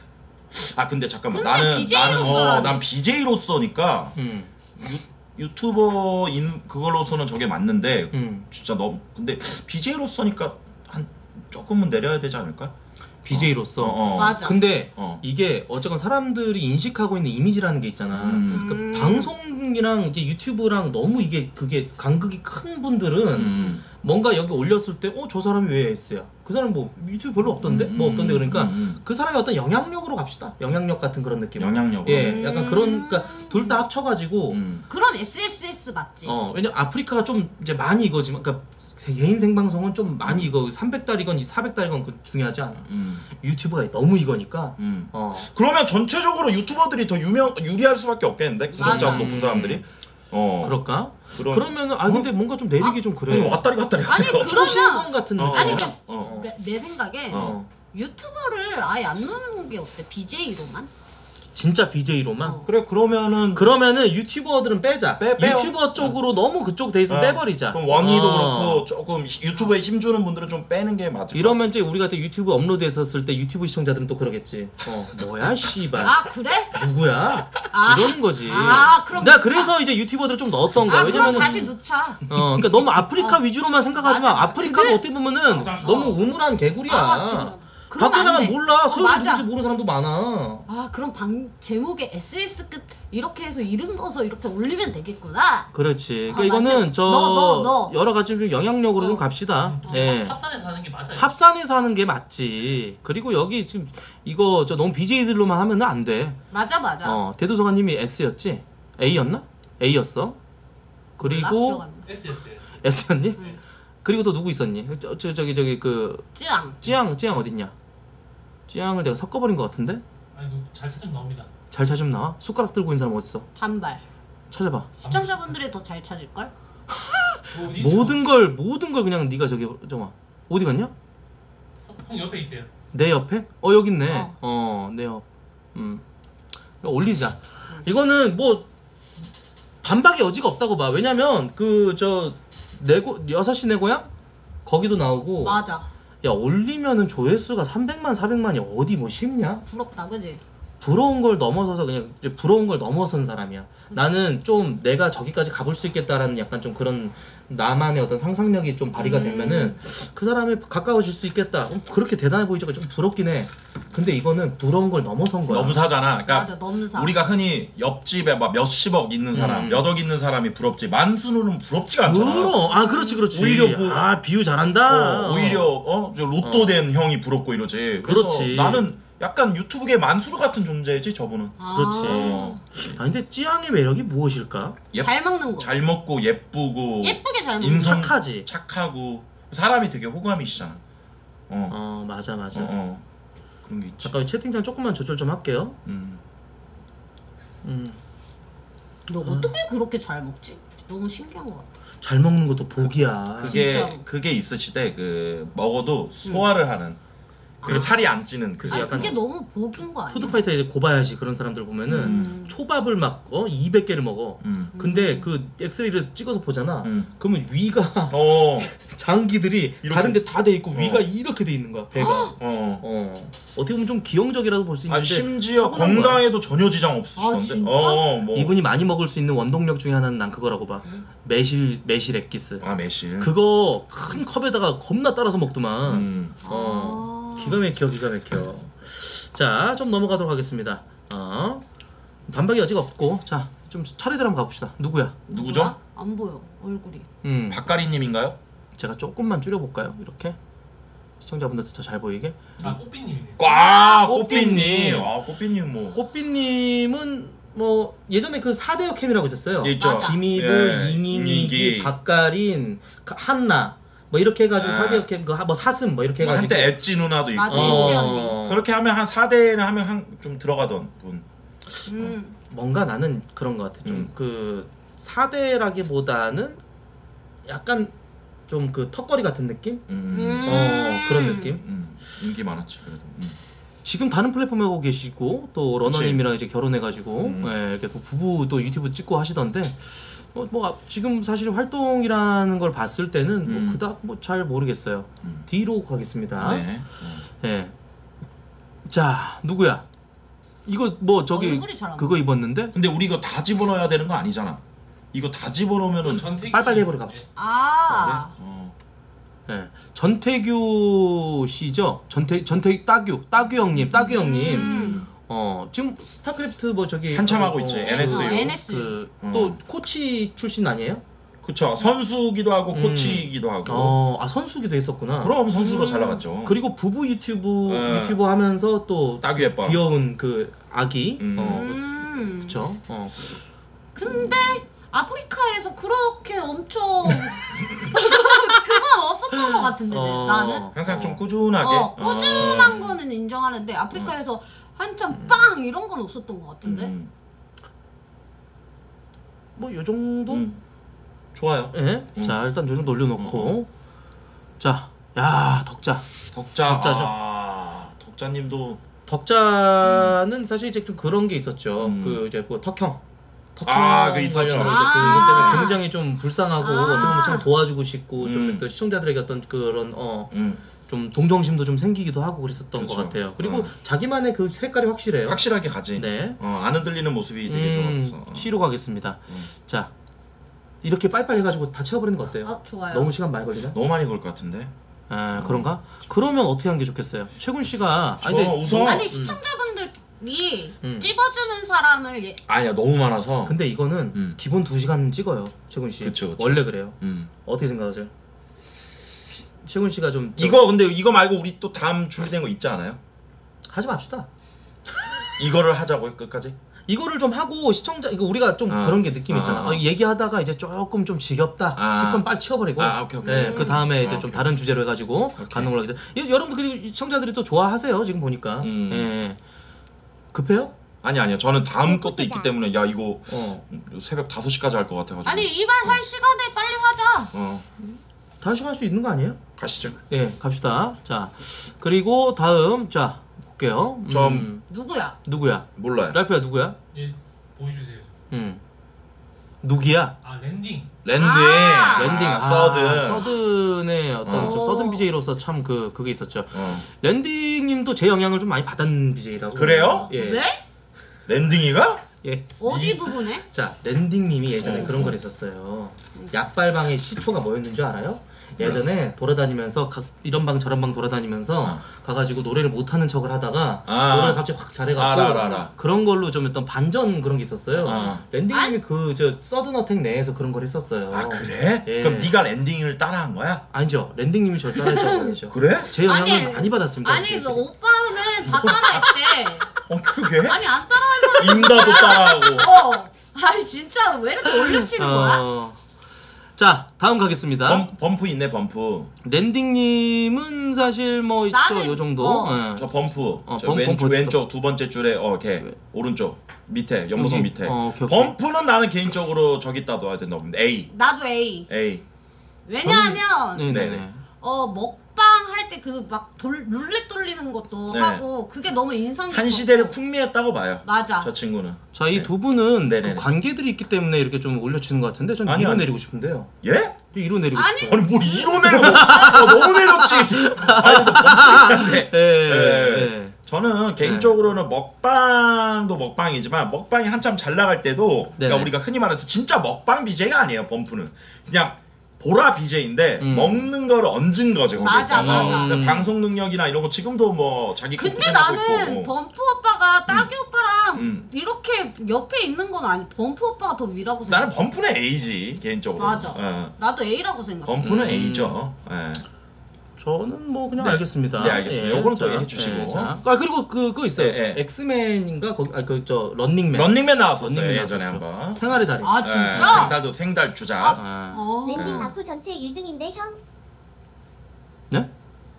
아 근데 잠깐만 근데 나는 나는 어, 비제이로서라니. 난 비제이로서니까 음, 유, 유튜버인 그걸로서는 저게 맞는데 음. 진짜 너무 근데 비제이로서니까 한 조금은 내려야 되지 않을까? 비제이로서. 어, 어. 맞아. 근데 어. 이게 어쨌건 사람들이 인식하고 있는 이미지라는 게 있잖아. 음. 그러니까 방송이랑 이제 유튜브랑 너무 이게 그게 간극이 큰 분들은 음. 뭔가 여기 올렸을 때 어 저 사람이 왜 S야? 그 사람 뭐 유튜브 별로 없던데? 음, 뭐 없던데 그러니까 음, 음. 그 사람의 어떤 영향력으로 갑시다. 영향력 같은 그런 느낌. 영향력으로? 예, 약간 그런 그러니까 둘 다 합쳐가지고 음. 그런 에스에스에스 맞지? 어 왜냐 면 아프리카가 좀 이제 많이 이거지만 그러니까 개인 생방송은 좀 많이 이거 삼백 달이건 사백 달이건 그 중요하지 않아. 음. 유튜브가 너무 이거니까. 음. 어. 그러면 전체적으로 유튜버들이 더 유명 유리할 수밖에 없겠는데 구독자가 맞아. 높은 사람들이. 어. 그럴까? 그런- 그러면은 아 근데 뭔가 좀 내리기 좀 그래. 아니, 왔다리 갔다리 아니, 하세요. 그러면- 초신성 같은 어, 느낌. 아니 어. 그러니까 어. 내, 내 생각에 어. 유튜버를 아예 안 넣는 게 어때? 비제이로만? 진짜 비제이로만. 어. 그래 그러면 그러면은 유튜버들은 빼자. 빼- 빼요. 유튜버 쪽으로 너무 그쪽 돼 있으면 어, 빼버리자. 그럼 원희도 어. 그렇고 조금 유튜브에 힘주는 분들은 좀 빼는 게 맞을 것 이러면 이제 우리 같은 유튜브 업로드했었을 때 유튜브 시청자들은 또 그러겠지. 어 뭐야 씨발. 아 그래? 누구야? 아. 이러는 거지. 아, 그럼 내가 넣자. 그래서 이제 유튜버들을 좀 넣었던 거야. 아 그럼 왜냐면은 다시 넣자. 어 그러니까 너무 아프리카 위주로만 생각하지 마. 맞아, 맞아. 아프리카가 근데- 어떻게 보면은 맞아. 너무 우물한 개구리야. 아, 지금 그러면 밖에 안 나가 돼. 몰라. 어, 서울 맞아. 누군지 모르는 사람도 많아. 아 그럼 방 제목에 에스에스급 이렇게 해서 이름 넣어서 이렇게 올리면 되겠구나. 그렇지. 그러니까 아, 이거는 맞네. 저 넣어, 넣어, 넣어. 여러 가지 좀 영향력으로 좀 어. 갑시다. 예. 합산해서 하는 게 맞아요. 합산해서 하는 게 맞지. 그리고 여기 지금 이거 저 너무 비제이들로만 하면 안 돼. 맞아 맞아. 어, 대도서관님이 S였지? A였나? A였어. 몰라? 그리고 기억 안 나. 에스 에스 에스. S였니? 그리고 또 누구 있었니? 저, 저 저기 저기 그 쯔양. 찌양 찌양 어딨냐? 찌양을 내가 섞어버린 것 같은데? 아이고 잘 찾으면 나옵니다. 잘 찾으면 나와. 숟가락 들고 있는 사람 어딨어? 단발. 찾아봐. 시청자분들이 더 잘 찾을 걸? 뭐 어디 있어? 모든 걸 모든 걸 그냥 네가 저기 잠깐 어디 갔냐? 형 옆에 있대요. 내 옆에? 어 여기 있네. 어. 어, 내 옆. 음. 올리자. 이거는 뭐 반박의 여지가 없다고 봐. 왜냐면 그 저 내고 여섯 시 내 고향 거기도 나오고. 맞아. 야 올리면은 조회수가 삼백만 사백만이 어디 뭐 쉽냐? 부럽다 그지? 부러운 걸 넘어서서 그냥 이제 부러운 걸 넘어선 사람이야. 나는 좀 내가 저기까지 가볼 수 있겠다라는 약간 좀 그런 나만의 어떤 상상력이 좀 발휘가 되면은 그 사람에 가까워질 수 있겠다. 어, 그렇게 대단해 보이지가 좀 부럽긴 해. 근데 이거는 부러운 걸 넘어선 거야. 넘사잖아. 그러니까 맞아, 넘사. 우리가 흔히 옆집에 막 몇십억 있는 사람, 음. 몇억 있는 사람이 부럽지 만수는 부럽지가 않잖아. 그럼 아 그렇지 그렇지. 오히려 그- 아 비유 잘한다. 어, 오히려 어, 저 로또 된 형이 부럽고 이러지. 그래서 그렇지. 나는 약간 유튜브계 만수르 같은 존재지 저분은. 그렇지. 어. 아 근데 찌양의 매력이 무엇일까? 예- 잘 먹는 거. 잘 먹고 예쁘고 예쁘게 잘 먹는 인성 착하지. 착하고 사람이 되게 호감이시잖아. 어, 어 맞아 맞아. 어, 어. 그런 게 있지. 잠깐 채팅창 조금만 조절 좀 할게요. 음. 너 어떻게 그렇게 잘 먹지? 너무 신기한 것 같아. 잘 먹는 것도 복이야. 그게 진짜로. 그게 있으시대. 그 먹어도 소화를 하는. 그 살이 안 찌는. 그 그래서 아니 약간 그게 너무 복인 거 아니야? 푸드파이터 이제 고바야시 그런 사람들 보면은 초밥을 막 어, 이백 개를 먹어. 음. 근데 그 엑스레이를 찍어서 보잖아. 음. 그러면 위가 어, 장기들이 이렇게- 다른데 다 돼 있고 위가 어. 이렇게 돼 있는 거야. 배가. 어. 어. 어떻게 보면 좀 기형적이라도 볼 수 있는데 아 심지어 타고난 거야. 건강에도 전혀 지장 아, 없으시던데. 진짜? 어, 뭐. 이분이 많이 먹을 수 있는 원동력 중에 하나는 난 그거라고 봐. 매실 매실 액기스. 아 매실. 그거 큰 컵에다가 겁나 따라서 먹더만. 음. 어. 기가 막혀 기가 막혀. 자, 좀 넘어가도록 하겠습니다. 어. 반박이 아직 없고 자, 좀 차례대로 한번 가봅시다. 누구야? 누구죠? 뭐야? 안 보여 얼굴이. 음. 박가리님인가요? 제가 조금만 줄여 볼까요? 이렇게. 시청자분들도 더 잘 보이게. 아 꽃비님이네요. 와 꽃비님. 꽃비님. 아 꽃비님 뭐. 꽃비님은 뭐 예전에 그 사대역 캠이라고 있었어요. 예, 있죠. 맞아. 김희부, 예, 이민희기, 이민기. 박가린, 그 한나 뭐 이렇게 해가지고 아. 사대역 캠, 그뭐 사슴 뭐 이렇게 뭐 해가지고. 한때 엣지 누나도 있고. 맞아, 어. 엣지 언니. 그렇게 하면 한 사 대를 하면 한 좀 들어가던 분. 음. 뭔가 나는 그런 것 같아. 좀 음. 그 사대라기보다는 약간 좀 그 턱걸이 같은 느낌? 음. 음. 어 그런 느낌. 음. 인기 많았지 그래도. 음. 지금 다른 플랫폼에 하고 계시고 또 러너님이랑 이제 결혼해가지고 음. 예, 이렇게 또 부부 또 유튜브 찍고 하시던데 뭐, 뭐 아, 지금 사실 활동이라는 걸 봤을 때는 음. 뭐 그닥 뭐 잘 모르겠어요. 음. 뒤로 가겠습니다. 네. 예. 자 누구야? 이거 뭐 저기 얼굴이 잘안 그거 입었는데 근데 우리 이거 다 집어넣어야 되는 거 아니잖아. 이거 다 집어넣으면은 전태기 빨리빨리 해버려 가보자. 아. 어. 예. 전태규 씨죠? 전태 전태 따규 따규 형님 따규 형님. 음. 어 지금 스타크래프트 뭐 저기 한참 어, 하고 있지. 어, 엔에스유. 어, 엔에스유. 그 어. 또 코치 출신 아니에요? 그쵸. 선수기도 하고 음. 코치기도 하고. 어, 아 선수기도 했었구나. 그럼 선수로 잘 나갔죠. 그리고 부부 유튜브 네. 유튜버 하면서 또 딱 예뻐. 귀여운 그 아기. 음. 어, 음. 그쵸. 어. 근데 아프리카에서 그렇게 엄청 그건 없었던 것 같은데 어. 나는. 항상 좀 꾸준하게. 어, 꾸준한 어. 거는 인정하는데 아프리카에서 한참 빵 이런 건 없었던 것 같은데. 음. 뭐 요 정도? 음. 좋아요. 예. 자, 일단 요 정도 올려놓고. 자, 야 덕자. 덕자. 덕자죠. 아, 덕자님도 덕자는 사실 이제 좀 그런 게 있었죠. 음. 그 이제 뭐 턱형. 턱형 아, 그 있었죠. 관련해서 아. 이제 그것 때문에 굉장히 좀 불쌍하고 아. 어떻게 보면 참 도와주고 싶고 좀 음. 또 시청자들에게 어떤 그런 어. 음. 좀 동정심도 좀 생기기도 하고 그랬었던 그렇죠. 것 같아요. 그리고 어. 자기만의 그 색깔이 확실해요. 확실하게 가지. 네. 어, 안 흔들리는 모습이 되게 음, 좋았어. 어. C로 가겠습니다. 자, 이렇게 빨리빨리 해가지고 다 채워버리는 거 어때요? 아 좋아요. 너무 시간 많이 걸리나? 너무 많이 걸 것 같은데. 아 그런가? 그러면 어떻게 하는 게 좋겠어요? 최군 씨가 저 근데 우선 아니 시청자분들이 음. 찝어주는 사람을 예, 아니야 너무 많아서. 근데 이거는 음. 기본 두 시간 찍어요, 최군 씨. 그쵸, 그쵸. 원래 그래요. 음. 어떻게 생각하세요? 최군 씨가 좀 이거 근데 이거 말고 우리 또 다음 준비된 거 있지 않아요? 하지 맙시다. 이거를 하자고요 끝까지? 이거를 좀 하고 시청자 이거 우리가 좀 아. 그런 게 느낌 아, 있잖아. 아. 어, 얘기하다가 이제 조금 좀 지겹다 아. 싶으면 빨리 치워버리고. 아, 오케이, 오케이. 네, 그 다음에 이제 아, 좀 오케이. 다른 주제로 해가지고 가는 걸로 하겠습니다. 이- 여러분 그리고 시청자들이 또 좋아하세요 지금 보니까. 음. 예. 급해요? 아니 아니요 저는 다음 것도 있기 때문에 야 이거 어. 새벽 다섯 시까지 할 것 같아가지고. 아니 이 말 할 시간에 빨리 하자. 어 다른 시간 할 수 있는 거 아니에요? 가시죠. 예, 갑시다. 자, 그리고 다음 자 볼게요. 음, 좀- 누구야? 누구야? 몰라요. 랄프야 누구야? 예 보여주세요. 음. 누기야? 아 랜딩. 랜딩. 아. 랜딩. 아, 아, 서든. 서든의 어떤 어. 좀 서든 비제이로서 참 그 그게 있었죠. 어. 랜딩님도 제 영향을 좀 많이 받은 비제이라고. 그래요? 예. 왜? 랜딩이가? 예. 어디 부분에? 자, 랜딩님이 예전에 어, 그런 어. 걸 했었어요. 약발방의 시초가 뭐였는 줄 알아요? 예전에 돌아다니면서 각 이런 방 저런 방 돌아다니면서 어. 가가지고 노래를 못하는 척을 하다가 아. 노래를 갑자기 확 잘해갖고 알아, 알아, 알아. 그런 걸로 좀 어떤 반전 그런 게 있었어요. 어. 랜딩님이 그 저 서든어택 내에서 그런 걸 했었어요. 아 그래? 예. 그럼 네가 랜딩을 따라한 거야? 아니죠. 랜딩님이 저를 따라했다고 해야죠. 그래? 제 영향을 아니, 많이 받았습니다. 아니 그 그 오빠는 다 따라했대. 어 그러게? 아니 안 따라한 사람. 임다도 따라하고. 어. 아니 진짜 왜 이렇게 올려치는 거야? 어... 자, 다음 가겠습니다. 범, 범프 있네 범프. 랜딩님은 사실 뭐 있죠, 나는- 요 정도. 어. 예. 저 범프. 어, 저 범- 왼쪽 범프 있어. 왼쪽 두 번째 줄에 어 이렇게 오른쪽 밑에 연보성 여기? 밑에. 어, 오케이, 오케이. 범프는 나는 개인적으로 저기다 넣어야 된다. A. 나도 A. A. 왜냐하면 네네네. 네네. 어 먹방 할 때 그 막 룰렛 돌리는 것도 네. 하고 그게 너무 인상 깊었고. 한 시대를 풍미했다고 봐요. 맞아. 저 친구는. 자, 이 두 분은 그 네네네. 관계들이 있기 때문에 이렇게 좀 올려치는 것 같은데 전 아니, 이로 아니. 내리고 싶은데요. 예? 이로 내리고 아니. 싶어요. 아니 뭘 이로 내려? 어, 너무 내렸지. 아니 너 범프인데. 예, 예. 예. 저는 개인적으로는 먹방도 먹방이지만 먹방이 한참 잘 나갈 때도 그러니까 네네. 우리가 흔히 말해서 진짜 먹방 비제이가 아니에요. 범프는 그냥 보라 비제이인데 음. 먹는 걸 얹은 거죠. 거기에. 맞아, 맞아. 음. 방송 능력이나 이런 거 지금도 뭐 자기 근데 컴퓨터하고 나는 있고. 범프 오빠가 따기 오빠랑 음. 이렇게 옆에 있는 건 아니. 범프 오빠가 더 위라고 생각. 나는 범프는 A지 개인적으로. 맞아. 예. 나도 A라고 생각. 범프는 음. A죠. 예. 저는 뭐 그냥 네. 알겠습니다. 네, 알겠습니다. 요거는 또 자, 해주시고. 자. 아, 그리고 그, 그거 있어요. 예, 예. 엑스맨인가? 거기, 아, 그, 저, 런닝맨. 런닝맨 나왔었어요 런닝맨 예전에 나왔었죠. 한번. 생활의 달인. 아 예, 진짜? 생달도 생달 주자. 아. 어. 랜딩 아프 전체 일 등인데 형 네?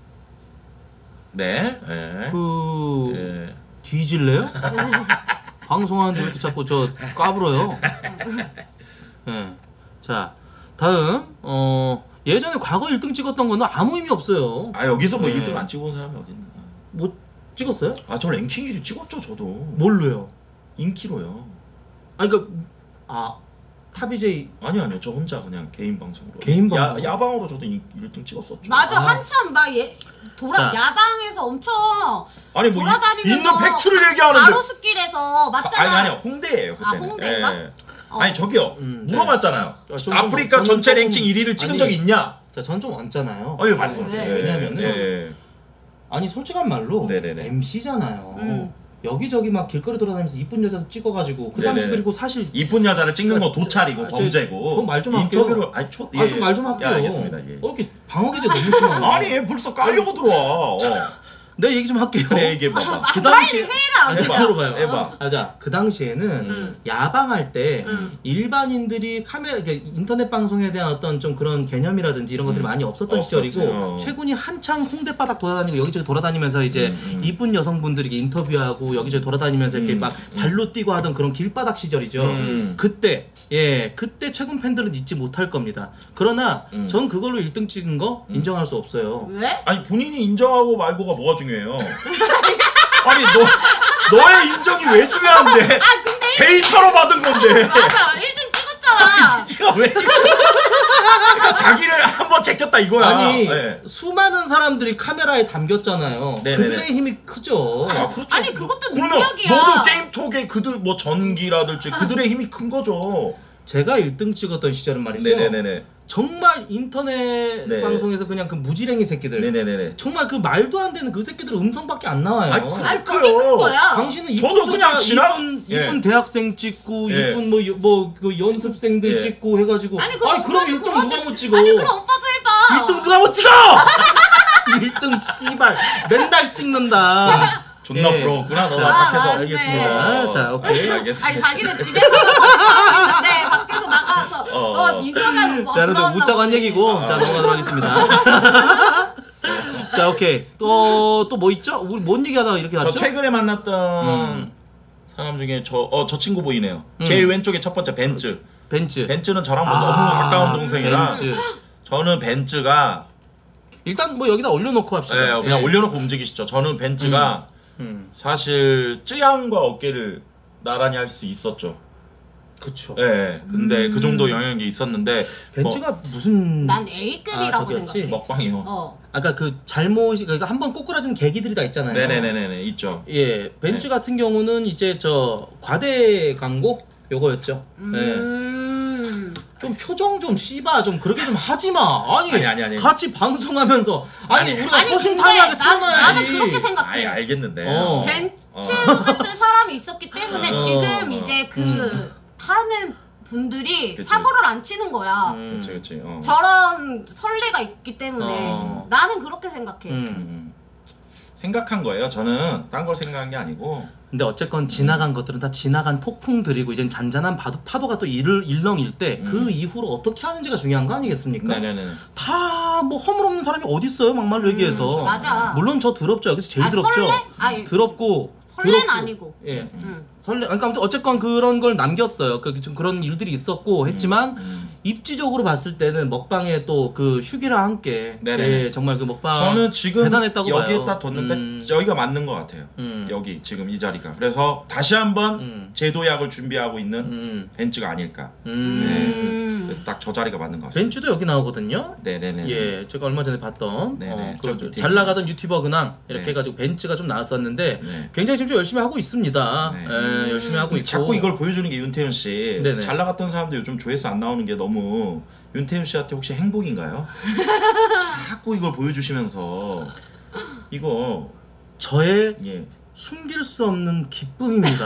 네. 예. 그, 예. 뒤질래요? 방송하는데 왜 이렇게 자꾸 저 까불어요? 예. 자, 다음, 어, 예전에 과거 일 등 찍었던 거는 아무 의미 없어요. 아 여기서 뭐 네. 일 등 안 찍어온 사람이 어딨나? 뭐, 찍었어요? 아 저 랭킹 일 위 찍었죠 저도. 뭘로요? 인기로요. 아, 그니까, 아, 타비제이. 아니 아니요 저 혼자 그냥 개인 방송으로. 개인 방송으로? 야, 야방으로 저도 일 등 찍었었죠. 맞아 아. 한참 막 예, 돌아 자. 야방에서 엄청 아니 뭐 이- 돌아다니면서 있는 팩트를 얘기하는데. 가로수길에서 아, 맞잖아. 아니 아니요 홍대예요 아, 그때는. 홍대인가? 예. 어. 아니 저기요 음, 물어봤잖아요. 아, 좀- 아프리카 좀- 전체 좀- 랭킹 일 위를 찍은 아니, 적이 있냐? 자, 전 좀 왔잖아요. 어, 예 말씀하세요. 네. 예, 왜냐면은 예. 아니 솔직한 말로 네네네. 엠씨잖아요. 음. 여기저기 막 길거리 돌아다니면서 이쁜 여자 찍어가지고 그 당시 네네. 그리고 사실 이쁜 여자를 찍는 거 도찰이고 아, 저- 범죄고. 저말좀 할게요. 인터뷰를 아니 초. 아, 좀 말 좀 할게요. 예, 알겠습니다. 예. 어, 이렇게 방어 기제 너무 심하네. 아니 벌써 깔려고 들어와. 어. 내 얘기 좀 할게요. 그래 얘기해봐. 그 빨리 당시 해라. 아니, 해봐. 들어봐요. 해봐. 아, 자, 그 당시에는 야방할 때 일반인들이 카메라, 그러니까 인터넷 방송에 대한 어떤 좀 그런 개념이라든지 이런 것들이 많이 없었던 없었지, 시절이고 어. 최군이 한창 홍대바닥 돌아다니고 여기저기 돌아다니면서 이제 이쁜 여성분들에게 인터뷰하고 여기저기 돌아다니면서 이렇게 막 발로 뛰고 하던 그런 길바닥 시절이죠. 음. 그때 예, 그때 최군 팬들은 잊지 못할 겁니다. 그러나 전 그걸로 일 등 찍은 거 인정할 수 없어요. 왜? 아니 본인이 인정하고 말고가 뭐가 중요해요? 아니 너 너의 인정이 왜 중요한데? 아 근데 데이터로 받은 건데. 맞아 일 등 찍었잖아. 지가 왜? 그러니까 자기를 한번 제꼈다 이거야. 아니 네. 수많은 사람들이 카메라에 담겼잖아요. 네네네. 그들의 힘이 크죠. 아, 그렇죠. 아니, 그것도 그러면 능력이야. 너도 게임 쪽에 그들 뭐 전기라든지 그들의 힘이 큰 거죠. 제가 일 등 찍었던 시절은 말이죠. 네네네네. 정말 인터넷 네. 방송에서 그냥 그 무지랭이 새끼들. 네네네네. 정말 그 말도 안 되는 그 새끼들 음성밖에 안 나와요. 아니, 아니 그게 큰 거야. 당신은 저도 이쁜 그냥 소녀, 지나- 이쁜, 예. 이쁜 대학생 찍고 예. 이쁜 뭐뭐그 연습생들 예. 찍고 해가지고 아니 그럼 그럼 오빠도 일 등 그거 누가 좀- 못 찍어? 아니 그럼 오빠도 해봐. 일 등 누가 못 찍어? 일 등 씨발 맨날 찍는다. 존나 예. 부러웠구나 너 자, 밖에서. 맞네. 알겠습니다. 자, 오케이. 아니 알겠습니다. 자기는 집에서 있는데 밖에서 나가서 어. 어 인터뷰하고 뭐 자, 여러분 못 자고 한 얘기고 자 넘어가도록 하겠습니다. 자, 오케이. 또 또 뭐 있죠? 우리 뭔 얘기하다가 이렇게 저 왔죠? 최근에 만났던 음. 사람 중에 저 어 저 친구 보이네요. 제일 왼쪽에 첫 번째 벤츠. 벤츠. 벤츠는 저랑 뭐 아, 너무 가까운 동생이라 벤츠. 저는 벤츠가 일단 뭐 여기다 올려놓고 합시다. 예, 그냥 예. 올려놓고 움직이시죠. 저는 벤츠가 음. 사실 쯔양과 어깨를 나란히 할 수 있었죠. 그쵸. 예, 예. 근데 음. 그 정도 영향이 있었는데 벤츠가 무슨 난 A급이라고 아, 저기였지? 생각해. 먹방이요. 어. 아까 그 잘못이 그러니까 한번 꼬꾸라진 계기들이 다 있잖아요. 네네네네 있죠. 예, 벤츠 네. 같은 경우는 이제 저 과대 광고 요거였죠. 예. 음. 좀 표정 좀 씨바 좀 그렇게 좀 하지 마. 아니, 아니, 아니, 아니. 같이 방송하면서 아니, 아니, 우리가 아니 허심탄회하게 근데 난, 털어놔야지. 나는 그렇게 아니 생각해. 알겠는데. 어. 벤츠 어. 같은 사람이 있었기 때문에 어, 지금 어, 이제 그 하는 분들이 그치. 사고를 안 치는 거야. 그렇지 그렇지. 어. 저런 선례가 있기 때문에 어. 나는 그렇게 생각해. 음. 음. 생각한 거예요. 저는 딴 걸 생각한 게 아니고. 근데 어쨌건 지나간 것들은 다 지나간 폭풍들이고 이제 잔잔한 파도, 파도가 또 일을 일렁일 때 그 이후로 어떻게 하는지가 중요한 거 아니겠습니까? 음. 네네네. 다 뭐 허물없는 사람이 어디 있어요, 막말로 얘기해서. 맞아. 물론 저 더럽죠. 여기서 제일 아, 더럽죠. 설레? 아니, 더럽고. 설레는 더럽고. 아니고. 예. 음. 설레. 그러니까 아무튼 어쨌건 그런 걸 남겼어요. 그 좀 그런 일들이 있었고 했지만 음. 입지적으로 봤을 때는 먹방에 또 그 휴기랑 함께 네네네. 예, 정말 그 먹방 저는 지금 대단했다고 봐요. 여기에다 뒀는데 음. 여기가 맞는 것 같아요. 음. 여기 지금 이 자리가. 그래서 다시 한번 음. 제도약을 준비하고 있는 음. 벤츠가 아닐까. 음. 네. 그래서 딱 저 자리가 맞는 것 같습니다. 벤츠도 여기 나오거든요. 네네네. 예, 제가 얼마 전에 봤던 네네, 어, 저 그 밑에 잘 나가던 유튜버 근황 이렇게 네. 해가지고 벤츠가 좀 나왔었는데 네. 굉장히 지금 좀 열심히 하고 있습니다. 네. 예, 열심히 하고 있고 자꾸 이걸 보여주는 게 윤태현 씨. 네네. 잘 나갔던 사람들 요즘 조회수 안 나오는 게 너무 윤태현 씨한테 혹시 행복인가요? 자꾸 이걸 보여주시면서 이거 저의 예. 숨길 수 없는 기쁨입니다.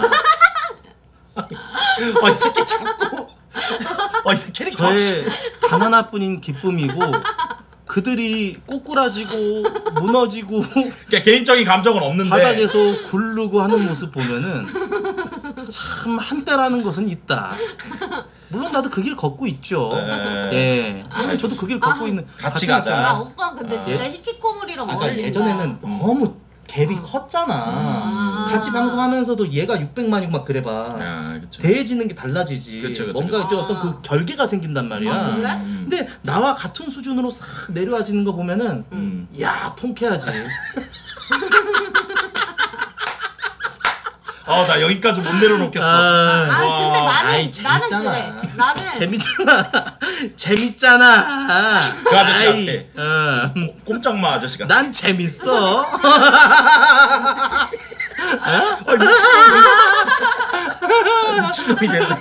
아이 새끼 자꾸 아이 새끼 캐릭터 저의 단 하나뿐인 기쁨이고 그들이 꼬꾸라지고 무너지고 그러니까 개인적인 감정은 없는데 바닥에서 굴르고 하는 모습 보면은 참 한때라는 것은 있다. 물론 나도 그 길 걷고 있죠. 네. 예. 저도 그 길 걷고 아, 있는 같이 같은 가자. 아 입장이야. 오빠 근데 진짜 히키코모리랑 아까 어울린다. 예전에는 너무 갭이 컸잖아. 같이 방송하면서도 얘가 육백만이고 막 그래봐. 아 그쵸. 대해지는 게 달라지지. 그쵸, 그쵸, 뭔가 그쵸. 이제 어떤 그 결계가 생긴단 말이야. 아, 그래? 근데 나와 같은 수준으로 싹 내려와지는 거 보면은 음. 야 통쾌하지. 아 나 여기까지 못 내려놓겠어. 아, 아 와. 근데 나는 아이, 나는 재밌잖아. 그래. 나는 재밌잖아. 재밌잖아. 그 아저씨 아이, 같아. 어. 꼼짝마 아저씨 같아. 난 재밌어. 아, 미친놈이. 아, 미친놈이 됐네.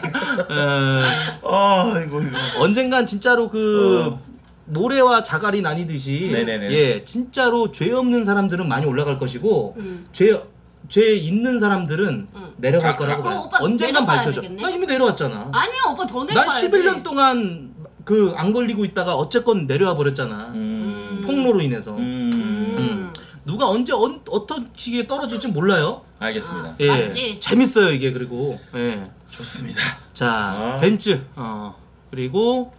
아 이거 이거. 언젠간 진짜로 그 모래와 자갈이 나뉘듯이 네네네. 예 진짜로 죄 없는 사람들은 많이 올라갈 것이고 죄 죄 있는 사람들은 내려갈 가- 거라고 가- 봐요. 그럼 오빠 언젠간 내려가야 밝혀져. 되겠네? 나 이미 내려왔잖아. 아니야 오빠 더 난 내려가야지. 십일 년 동안 그 안 걸리고 있다가 어쨌건 내려와 버렸잖아. 음. 폭로로 인해서. 음. 음. 누가 언제 언, 어떤 시기에 떨어질지 몰라요. 알겠습니다. 예. 맞지. 재밌어요 이게 그리고. 예. 좋습니다. 자 아. 벤츠. 어 그리고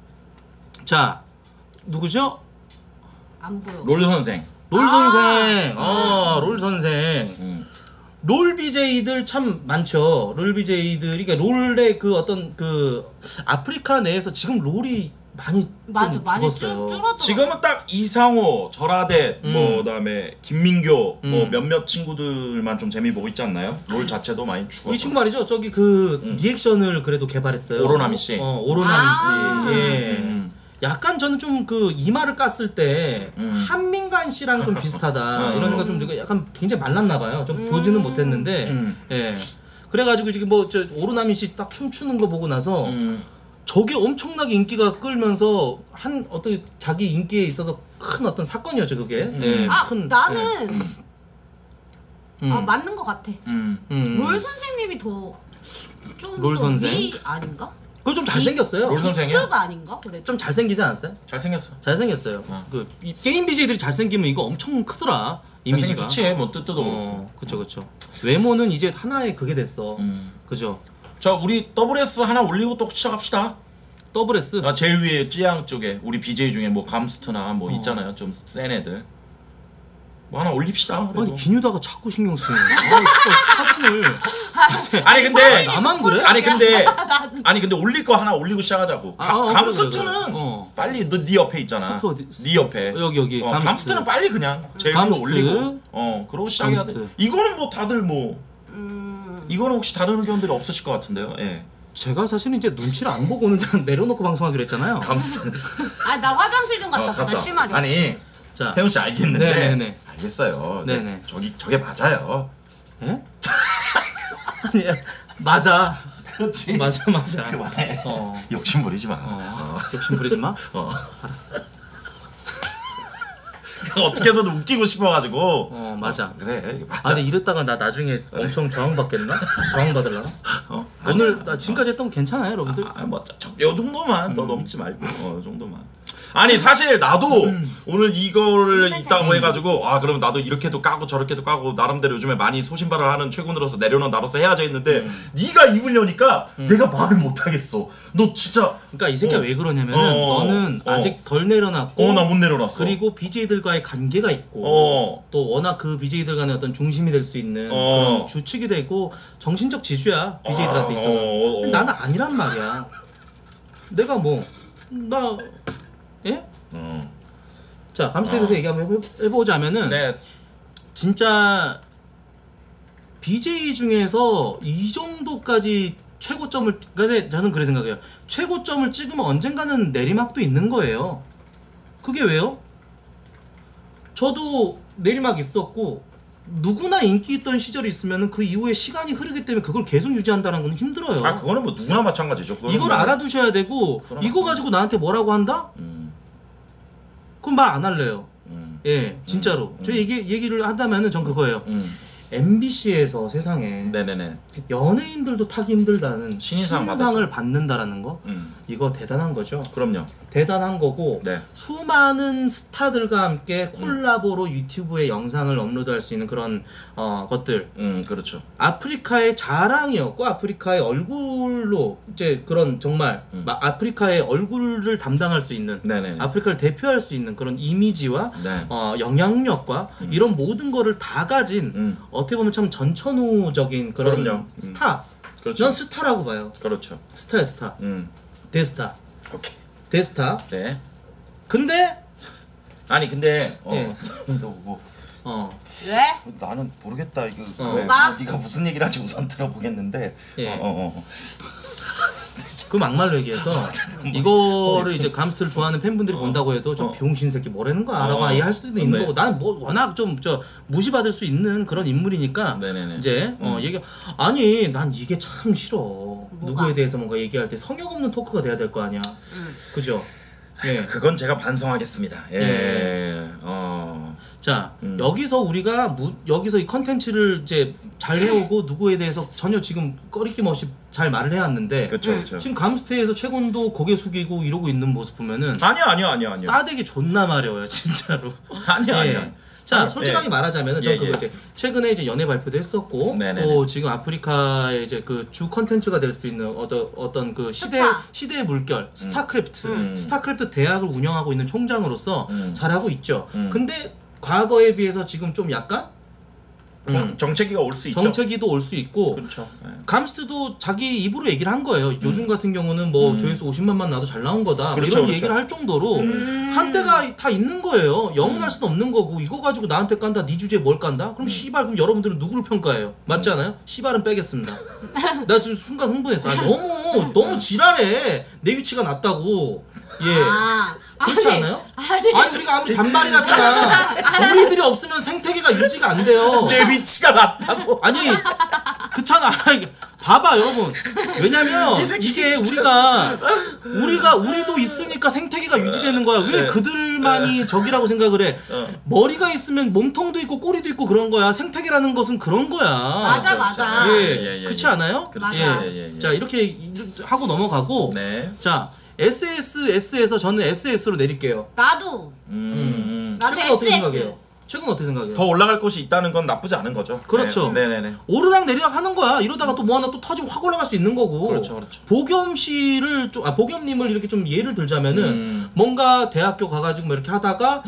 자 누구죠? 안 보여. 롤 선생. 롤 아. 선생. 어, 롤 선생. 음. 롤 비제이들 참 많죠. 롤 비제이들이 그러니까 롤의 그 어떤 그 아프리카 내에서 지금 롤이 많이 맞아 좀 많이 줄 죽었어요. 줄었더라. 지금은 딱 이상호, 절하대, 음. 뭐 그다음에 김민교, 뭐 몇몇 친구들만 좀 재미 보고 있지 않나요? 롤 자체도 많이 죽었어. 우리 친구 말이죠. 저기 그 리액션을 그래도 개발했어요. 오로나미 씨. 어, 오로나미 아. 씨. 예. 음. 약간 저는 좀 그 이마를 깠을 때 음. 한민관 씨랑 좀 비슷하다 어. 이런 생각 좀 들고 약간 굉장히 말랐나 봐요. 좀 보지는 못했는데 음. 예. 그래가지고 지금 뭐 저 오로나미 씨 딱 춤추는 거 보고 나서 음. 저게 엄청나게 인기가 끌면서 한 어떤 자기 인기에 있어서 큰 어떤 사건이었죠 그게. 예, 아 큰, 나는 예. 아 음. 맞는 것 같아. 음. 음. 롤 선생님이 더 좀 롤 더 선생? 위 아닌가? 그거 좀 잘생겼어요. 롤 선생이야? 급 아닌가? 그래. 좀 잘생기지 않았어요? 잘생겼어. 잘생겼어요. 어. 그 이 게임 비제이들이 잘생기면 이거 엄청 크더라. 잘생긴 이미지가. 좋지. 뭐 뜻도 그렇고. 어, 그쵸 그쵸. 외모는 이제 하나의 그게 됐어. 음. 그죠. 자 우리 더블에스 하나 올리고 또 시작합시다. 더블 S. 아, 제일 위에 찌양 쪽에 우리 비제이 중에 뭐 감스트나 어. 뭐 있잖아요. 좀 센 애들. 뭐 하나 올립시다. 그래도. 아니 기뉴다가 자꾸 신경 쓰네. 아, 진짜 사진을. 아니 근데 나만 그래? 아니 근데 아니 근데 올릴 거 하나 올리고 시작하자고. 아, 가- 어, 감스트는 그래, 그래, 그래. 어. 빨리 너 네 옆에 있잖아. 스트 어디- 네 옆에. 어, 여기, 여기, 어, 감스트. 감스트는 빨리 그냥 제일 위로 감스트. 올리고. 어 그러고 시작해야 돼. 감스트. 이거는 뭐 다들 뭐 음. 이거는 혹시 다른 의견들이 없으실 것 같은데요. 예. 제가 사실은 이제 눈치를 안 보고는 그냥 내려놓고 방송하기로 했잖아요. 감스. 아 나 화장실 좀 갔다 어, 가다 갔다. 심하려. 아니 자, 태훈 씨 알겠는데. 네네네. 알겠어요. 네네. 네. 저기 저게 맞아요. 예? 아니 맞아. 그렇지. 맞아 맞아. 그만해. 어. 욕심 부리지 마. 어. 욕심 부리지 마. 어. 알았어. 어떻게 해서든 웃기고 싶어가지고. 어 맞아. 그래 이게 맞아. 아니 이랬다가 나 나중에 엄청 저항받겠나? 저항받으려나? 어? 오늘 나 지금까지 했던 거 괜찮아요 여러분들? 아뭐요 정도만 더 넘지 말고 어요 정도만. 아니 사실 나도 오늘 이거를 있다고 해가지고 아 그러면 나도 이렇게도 까고 저렇게도 까고 나름대로 요즘에 많이 소신발언 하는 최군으로서 내려놓은 나로서 해야지 했는데 음. 네가 입으려니까 내가 말을 못하겠어. 너 진짜 그러니까 이 새끼가 어. 왜 그러냐면은 어, 너는 어. 아직 덜 내려놨고 어 나 못 내려놨어. 그리고 비제이들과의 관계가 있고 어. 또 워낙 그 비제이들 간의 어떤 중심이 될 수 있는 어. 그런 주축이 되고 정신적 지주야 비제이들한테 있어서. 어, 어, 어. 근데 나는 아니란 말이야. 내가 뭐 나 예? 어. 자 감스트에 대해서 얘기 한번 해보, 해보자면은 네. 진짜 비제이 중에서 이 정도까지 최고점을 근데 저는 그래 생각해요. 최고점을 찍으면 언젠가는 내리막도 있는 거예요. 그게 왜요? 저도 내리막 있었고 누구나 인기 있던 시절이 있으면 그 이후에 시간이 흐르기 때문에 그걸 계속 유지한다는 건 힘들어요. 아 그거는 뭐 누구나 마찬가지죠. 그거는 이걸 뭐. 알아두셔야 되고 그럼 이거 가지고 나한테 뭐라고 한다? 음, 그럼 말 안 할래요. 음, 예, 진짜로. 저 얘기 얘기를 한다면은 전 그거예요. 음. 엠비씨에서 세상에 네네네. 연예인들도 타기 힘들다는 신인상 신인상을 받는다라는 거 음. 이거 대단한 거죠. 그럼요. 대단한 거고 네. 수많은 스타들과 함께 콜라보로 유튜브에 영상을 업로드할 수 있는 그런 어, 것들 음 그렇죠. 아프리카의 자랑이었고 아프리카의 얼굴로 이제 그런 정말 음. 마- 아프리카의 얼굴을 담당할 수 있는 네네. 아프리카를 대표할 수 있는 그런 이미지와 네. 어, 영향력과 이런 모든 거를 다 가진 음. 어떻게 보면 참 전천후적인 그런 그럼요. 음. 스타. 그렇죠. 전 스타라고 봐요. 그렇죠. 스타야 스타. 음. 대스타. 오케이. 대스타. 네. 근데 아니 근데 어. 예. 너 뭐. 어 왜? 나는 모르겠다 이거 어. 그래 뭐가? 뭐 네가 무슨 얘기를 할지 우선 들어보겠는데 예. 어, 어, 어. 그 막말로 얘기해서 이거를 이제 감스트를 좋아하는 팬분들이 본다고 해도 좀 어. 병신 새끼 뭐라는 거야 라고 어. 이해할 수도 있는 네. 거고 나는 뭐 워낙 좀 저 무시받을 수 있는 그런 인물이니까 네네네. 이제 어 음. 얘기 아니 난 이게 참 싫어 뭐가? 누구에 대해서 뭔가 얘기할 때 성역 없는 토크가 돼야 될 거 아니야 그죠 예. 그건 제가 반성하겠습니다. 예. 예. 어. 자 음. 여기서 우리가 무, 여기서 이 컨텐츠를 이제 잘 해오고 누구에 대해서 전혀 지금 꺼리낌 없이 잘 말을 해왔는데 그렇죠, 그렇죠. 지금 감스트에서 최곤도 고개 숙이고 이러고 있는 모습 보면은 아니요, 아니요, 아니요, 아니요. 싸대기 존나 마려워요 진짜로. 아니요, 예. 아니요. 자 아니, 솔직하게 예. 말하자면은 전 예, 그거 예. 이제 최근에 이제 연애 발표도 했었고 네네네. 또 지금 아프리카의 이제 그 주 컨텐츠가 될 수 있는 어떤 어떤 그 시대 스타. 시대의 물결 스타크래프트 음. 스타크래프트 대학을 운영하고 있는 총장으로서 음. 잘하고 있죠. 음. 근데 과거에 비해서 지금 좀 약간 음. 정체기가 올 수 있죠. 정체기도 올 수 있고 그렇죠. 예. 감스트도 자기 입으로 얘기를 한 거예요. 요즘 같은 경우는 뭐 조회수 오십만만 나도 잘 나온 거다. 뭐 그렇죠, 이런 그렇죠. 얘기를 할 정도로 한때가 다 있는 거예요. 영원할 수는 없는 거고 이거 가지고 나한테 깐다. 네 주제에 뭘 깐다? 그럼 씨발 그럼 여러분들은 누구를 평가해요? 맞지 않아요? 씨발은 빼겠습니다. 나 지금 순간 흥분했어. 아, 너무 너무 지랄해. 내 위치가 낮다고. 예. 아, 그렇지 아니, 않아요? 아니. 아니 우리가 아무리 잔발이라잖아. 우리들이 없으면 생태계가 유지가 안 돼요. 내 위치가 낮다고. 아니 그렇잖아. 봐봐 여러분. 왜냐면 이 새끼 이게 진짜. 우리가 우리가 우리도 있으니까 생태계가 유지되는 거야. 왜 네. 그들만이 적이라고 생각을 해? 어. 머리가 있으면 몸통도 있고 꼬리도 있고 그런 거야. 생태계라는 것은 그런 거야. 맞아 맞아. 예, 예, 예, 그렇지 예. 않아요? 맞아. 예. 예, 예, 예. 자 이렇게 하고 넘어가고. 네. 자 에스에스에스에서 저는 에스에스로 내릴게요. 나도. 음. 나도 최근 어떻게 에스에스. 생각해요? 최근 어떻게 생각해요? 더 올라갈 곳이 있다는 건 나쁘지 않은 거죠. 그렇죠. 네, 네, 네. 오르락 내리락 하는 거야. 이러다가 또 뭐 하나 또 터지고 확 올라갈 수 있는 거고. 그렇죠, 그렇죠. 보겸 씨를 좀, 아, 보겸님을 이렇게 좀 예를 들자면은, 음. 뭔가 대학교 가가지고 뭐 이렇게 하다가,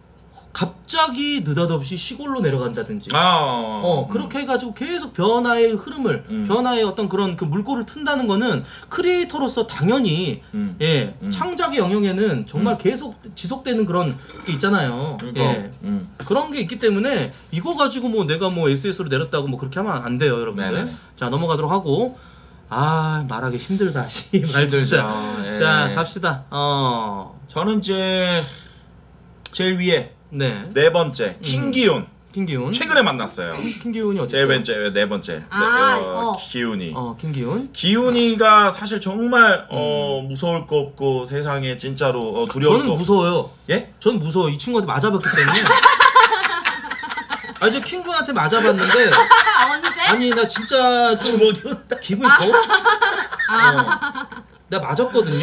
갑자기 느닷없이 시골로 내려간다든지. 아. 어, 그렇게 해가지고 계속 변화의 흐름을, 음. 변화의 어떤 그런 그 물꼬를 튼다는 거는 크리에이터로서 당연히, 음. 예, 창작의 영역에는 정말 계속 지속되는 그런 게 있잖아요. 그러니까. 예. 음. 그런 게 있기 때문에 이거 가지고 뭐 내가 뭐 에스에스로 내렸다고 뭐 그렇게 하면 안 돼요, 여러분들. 네네. 자, 넘어가도록 하고 아 말하기 힘들다. 씨발 진짜. 예. 자 갑시다. 어. 저는 이제 제일 위에 네. 네 번째 김기훈. 김기훈. 최근에 만났어요. 김기훈이 어디 제 있어요? 번째 네 번째. 아, 네, 어, 어. 기훈이. 어 김기훈. 기훈이가 사실 정말 어 무서울 거 없고 세상에 진짜로 어, 두려울 거 저는 없- 무서워요. 예? 전 무서워. 이 친구한테 맞아봤기 때문에. 아 이제 킹준한테 맞아봤는데 언제? 아니 나 진짜 좀 주먹이 온다. 기분이 더. 어. 내가 맞았거든요.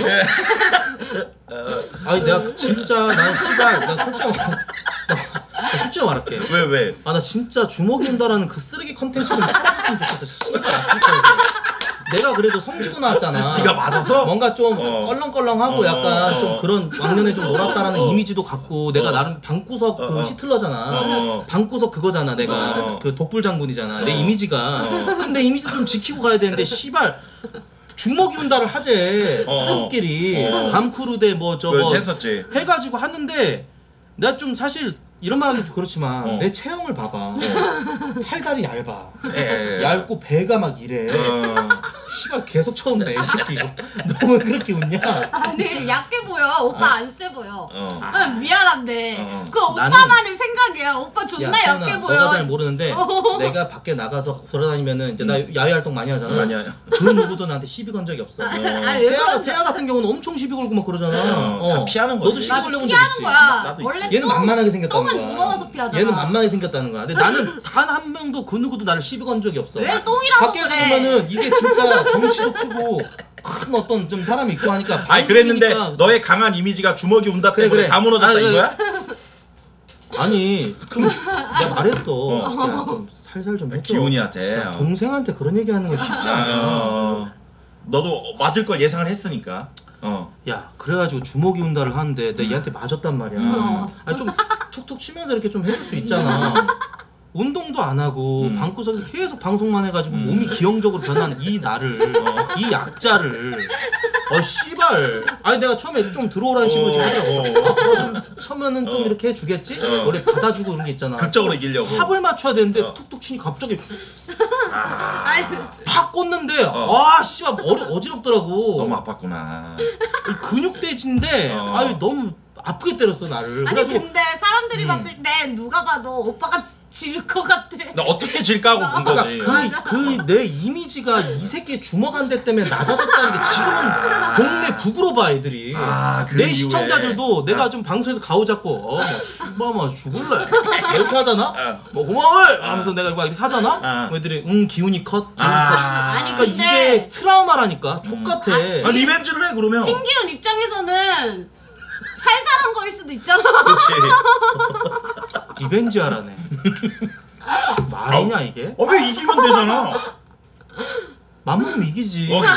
아니 내가 그 진짜 난 씨발 나 솔직히 말- 나 솔직히 말할게. 왜 왜? 아 나 진짜 주먹이 온다라는 그 쓰레기 컨텐츠는 찾았으면 좋겠어. 씨발. 내가 그래도 성지고 나왔잖아. 네가 맞아서? 뭔가 좀 어. 껄렁껄렁하고 어, 약간 어, 좀 어. 그런 왕년에 좀 놀았다라는 어. 이미지도 갖고 내가 어. 나름 방구석 그 어, 어. 히틀러잖아. 어. 방구석 그거잖아. 내가 어. 그 독불 장군이잖아. 내 어. 이미지가. 그럼 내 이미지 좀 지키고 가야 되는데 씨발. 주먹이 온다를 하재 어. 한끼리 어. 감크루대 뭐 저거 그걸 했었지. 해가지고 하는데 내가 좀 사실 이런 말하면 좀 그렇지만 어. 내 체형을 봐봐. 팔다리 얇아. 예. 얇고 배가 막 이래. 어. 씨발 계속 쳐온네 이 새끼 이거. 너 왜 그렇게 웃냐? 아니 약해 보여. 오빠 안 세 보여. 어. 아, 미안한데 어. 그 나는- 오빠만의 생각이야. 오빠 존나 야, 약해 태훈아, 보여. 너가 잘 모르는데 내가 밖에 나가서 돌아다니면은 이제 나 야외 활동 많이 하잖아. 많이 하냐. 그 누구도 나한테 시비 건 적이 없어. 아, 왜 세아, 그러냐? 세아 같은 경우는 엄청 시비 걸고 막 그러잖아. 어, 다 피하는 거지. 너도 시비 맞아, 걸려본 적 피하는 있지? 거야. 나도 원래 있지. 얘는 똥- 만만하게 생겼다는 똥은 거야. 두꺼워서 피하잖아. 얘는 만만하게 생겼다는 거야. 근데 나는 단 한 명도 그 누구도 나를 시비 건 적이 없어. 왜 똥이라고 밖에서 그래? 보면은 이게 진짜 덩치도 크고 큰 어떤 좀 사람이 있고 하니까. 아니 그랬는데 방송이니까 너의 강한 이미지가 주먹이 온다 그래, 때문에 그래. 다 무너졌다 아니, 이거야? 아니 좀 내가 말했어. 야, 좀 살살 좀 해줘. 기훈이한테. 야, 어. 동생한테 그런 얘기하는 거 쉽지 아, 않아. 어. 너도 맞을 걸 예상을 했으니까. 어. 야 그래가지고 주먹이 온다를 하는데 내가 얘한테 맞았단 말이야. 아니 좀 툭툭 치면서 이렇게 좀 해줄 수 있잖아. 운동도 안 하고 방구석에서 계속 방송만 해가지고 몸이 기형적으로 변한 이 나를 이 약자를 어 씨발 아니 내가 처음에 좀 들어오라는 식으로 좀 하더라고. 어, 좀 처음에는 좀 이렇게 해주겠지? 원래 받아주고 그런 게 있잖아. 극적으로 이기려고. 합을 맞춰야 되는데 툭툭 치니 갑자기 아니, 팍 꽂는데 아 씨발 머리 어지럽더라고. 너무 아팠구나. 근육대지인데 어. 아유 너무 아프게 때렸어 나를. 아니 그래가지고 근데 사람들이 봤을 때 누가 봐도 오빠가 질 것 같아. 나 어떻게 질까 하고 본 거지. 그러니까 그 내 이미지가 이 새끼 주먹 한 대 때문에 낮아졌다는 게 지금은 동네 북으로 봐 애들이. 아, 그 내 이후에. 시청자들도 내가 좀 방송에서 가오 잡고 어뭐 씨발 뭐 죽을래 이렇게 하잖아. 뭐 고마워 하면서 내가 막 이렇게 하잖아. 어. 뭐 애들이 응 기훈이 컷. 기훈이 컷. 아. 아니 그러니까 근데 이게 트라우마라니까. 족같아. 아, 리벤지를 해 그러면. 김기훈 입장에서는 살살한 거일 수도 있잖아. 그렇지. 리벤지 하라네. 말이냐 이게? 어, 왜 이기면 되잖아. 맘먹으면 이기지. 어,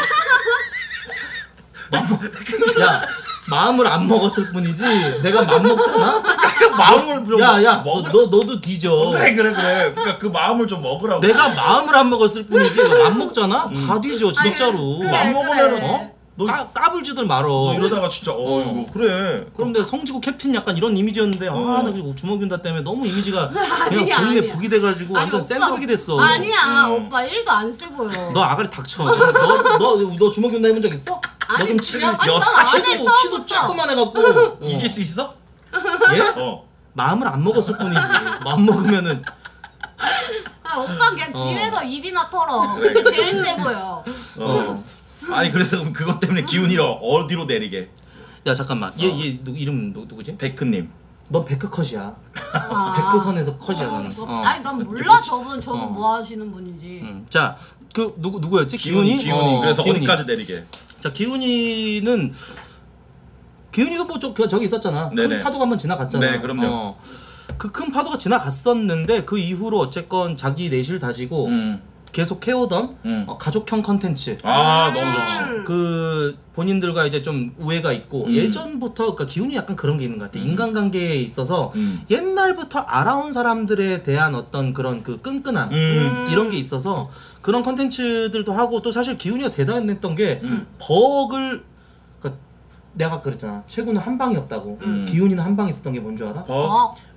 야 마음을 안 먹었을 뿐이지 내가 맘 먹잖아. 마음을 좀 야야 너, 먹으라. 너 너도 뒤져. 그래 그래 그래. 그러니까 그 마음을 좀 먹으라고. 내가 마음을 안 먹었을 뿐이지 맘 먹잖아. 다 뒤져 진짜로. 그래, 맘 먹으면은 그래. 어? 너, 까, 까불지들 말어. 너 이러다가 진짜 어이구 그래. 그럼 내가 성지고 캡틴 약간 이런 이미지였는데 아나 그리고 주먹 윤다 때문에 너무 이미지가 그냥 아니야, 동네 아니야. 북이 돼가지고 완전 아니, 샌드백이 됐어. 아니야 오빠 일도 안 세 보여. 너 아가리 닥쳐. 너너 너, 너 주먹 윤다 해본 적 있어? 너 아니, 좀 치기 그냥- 아니, 여자 난안 해, 키도 키도 처음부터. 조그만 해갖고 이길 수 있어? 예? 어. 마음을 안 먹었을 뿐이지. 마음 먹으면은 아, 오빠 그냥 집에서 입이나 털어. 그게 제일 세 보여. 어. 아니 그래서 그럼 그것 때문에 기훈이를 어디로 내리게? 야 잠깐만 얘 얘 누 이름 누, 누구지? 베크님. 넌 베크 컷이야. 아. 베크 선에서 컷이야 너는. 어. 아니 난 몰라 저분 저분 뭐 하시는 분인지. 음. 자, 그 누구 누구였지? 기훈이. 기훈이. 기훈이. 어, 그래서 기훈이. 어디까지 내리게? 자, 기훈이는 기훈이도 뭐 저, 그 저기 있었잖아. 네네. 큰 파도가 한번 지나갔잖아. 네, 그럼요. 그 큰 파도가 지나갔었는데 그 이후로 어쨌건 자기 내실 다지고 음. 계속 해오던 음. 어, 가족형 컨텐츠. 아 너무 좋지. 그 본인들과 이제 좀 우애가 있고 예전부터 그러니까 기훈이 약간 그런 게 있는 것 같아. 인간관계에 있어서 음. 옛날부터 알아온 사람들에 대한 어떤 그런 그 끈끈함 음. 이런 게 있어서 그런 컨텐츠들도 하고 또 사실 기훈이가 대단했던 게 음. 버거를 그러니까 내가 그랬잖아. 최고는 한 방이 없다고. 기훈이는 한 방이 있었던 게 뭔 줄 알아? 버 어.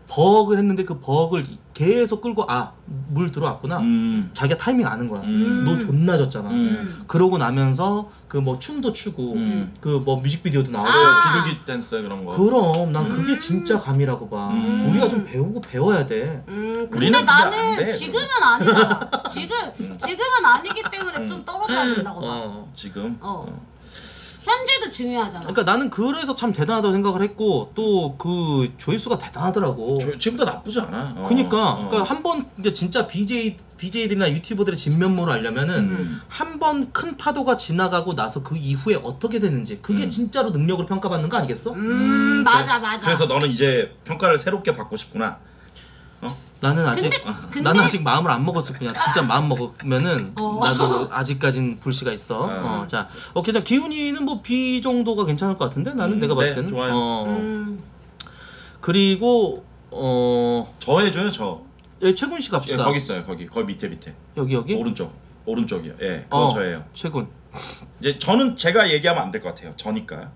버럭을 했는데 그 버럭을 계속 끌고 아 물 들어왔구나. 음. 자기가 타이밍 아는 거야. 음. 너 존나 졌잖아. 음. 그러고 나면서 그 뭐 춤도 추고 음. 그 뭐 뮤직비디오도 나오고. 아. 비둘기 댄스 그런 거. 그럼 난 그게 진짜 감이라고 봐. 음. 우리가 좀 배우고 배워야 돼. 음, 우리는 근데 그게 안 나는 돼, 지금은 아니잖아. 지금 지금은 아니기 때문에 좀 떨어져야 된다고 봐. 어. 지금. 어. 현재도 중요하잖아. 그러니까 나는 그래서 참 대단하다고 생각을 했고 또 그 조회수가 대단하더라고. 저, 지금도 나쁘지 않아. 어. 그니까, 어. 그러니까 한 번 이제 진짜 비제이 비제이들이나 유튜버들의 진면모를 알려면은 음. 한 번 큰 파도가 지나가고 나서 그 이후에 어떻게 되는지 그게 음. 진짜로 능력으로 평가받는 거 아니겠어? 음, 맞아 맞아. 그래서 너는 이제 평가를 새롭게 받고 싶구나. 나는 아직 근데- 근데- 나는 아직 마음을 안 먹었을 뿐이야. 진짜 마음 먹으면은 어. 나도 아직까진 불씨가 있어. 어, 자, 오케이, 자 기훈이는 뭐 B 정도가 괜찮을 것 같은데 나는 음, 내가 봤을 네, 때는. 좋아요. 어, 음, 그리고 어 저 해줘요 저. 여기 최군 씨 예, 갑시다. 거기 있어요 거기 거기 밑에 밑에. 여기 여기. 오른쪽 오른쪽이요. 예, 그거 어, 저예요. 최군. 이제 저는 제가 얘기하면 안 될 것 같아요. 저니까.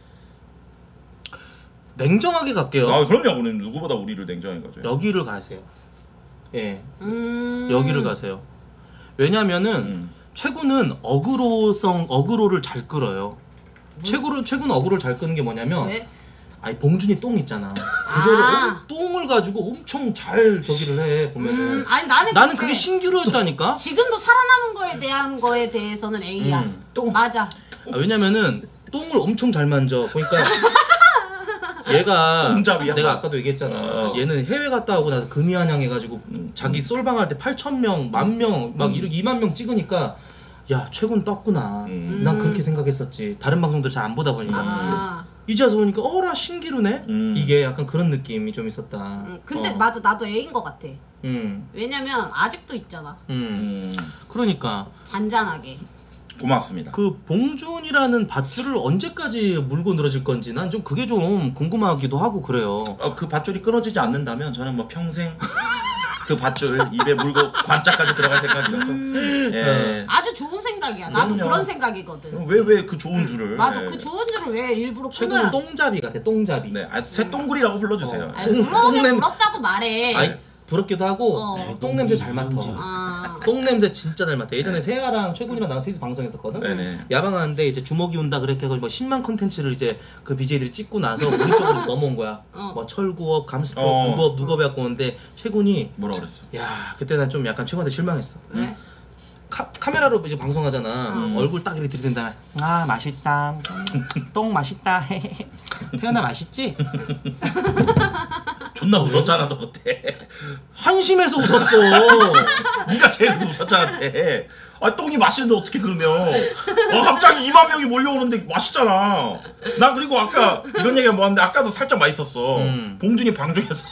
냉정하게 갈게요. 아 그럼요. 우리는 누구보다 우리를 냉정해 가죠. 여기를 가세요. 예, 음. 여기를 가세요. 왜냐면은 음. 최군은 어그로성 어그로를 잘 끌어요. 최군은 최군 어그로를 잘 끄는 게 뭐냐면 왜? 아니 봉준이 똥 있잖아. 그거를 아. 어- 똥을 가지고 엄청 잘 저기를 해 보면은. 음, 아니 나는 나는 근데 그게 신기루였다니까. 지금도 살아남은 거에 대한 거에 대해서는 A야. 음, 맞아. 아, 왜냐면은 똥을 엄청 잘 만져. 그러니까 얘가 똥잡이야? 내가 아까도 얘기했잖아. 어. 얘는 해외 갔다 오고 나서 금이한양 해가지고 자기 솔방할 때 팔천 명, 만 명, 막 이렇게 이만 명 찍으니까 야 최군 떴구나. 음. 난 그렇게 생각했었지. 다른 방송들 잘 안 보다 보니까 아. 이제 와서 보니까 어라 신기루네. 음. 이게 약간 그런 느낌이 좀 있었다. 음, 근데 어. 맞아 나도 A인 거 같아. 음, 왜냐면 아직도 있잖아. 음. 음, 그러니까 잔잔하게. 고맙습니다. 그 봉준이라는 밧줄을 언제까지 물고 늘어질 건지 난 좀 그게 좀 궁금하기도 하고 그래요. 어, 그 밧줄이 끊어지지 않는다면 저는 뭐 평생 그 밧줄 입에 물고 관짝까지 들어갈 생각이라서. 예. 아주 좋은 생각이야. 나도 그럼요. 그런 생각이거든. 왜 왜 그 좋은 줄을? 맞아 예. 그 좋은 줄을 왜 일부러 최근은 끊어야? 똥잡이 같아. 똥잡이. 네, 아, 새똥구리라고 불러주세요. 아니 똥- 부러우면 똥냄- 부럽다고 말해. 아니 부럽기도 하고 어. 똥 냄새 잘 맡아. 아. 똥 냄새 진짜 잘 맡아. 예전에 세아랑 최군이랑 나랑 셋이서 방송했었거든. 네네. 야방하는데 이제 주먹이 온다 그렇게 해서 뭐 십만 컨텐츠를 이제 그 비제이들이 찍고 나서 우리 쪽으로 넘어온 거야. 어. 뭐 철구업, 감스톱, 어. 누구업, 누구업 해갖고 오는데 최군이 뭐라 그랬어? 야 그때 난 좀 약간 최군한테 실망했어. 왜? 카, 카메라로 이제 방송하잖아. 얼굴 딱 이렇게 들이댄 다음에 아 맛있다. 똥 맛있다. 태연아 맛있지? 존나 웃었잖아 너 그때. 한심해서 웃었어. 네가 제일 웃었잖아 그때. 아 똥이 맛있는데 어떻게 그러면? 어 갑자기 이만 명이 몰려오는데 맛있잖아. 나 그리고 아까 이런 얘기가 뭐한데 아까도 살짝 맛있었어. 음. 봉준이 방송에서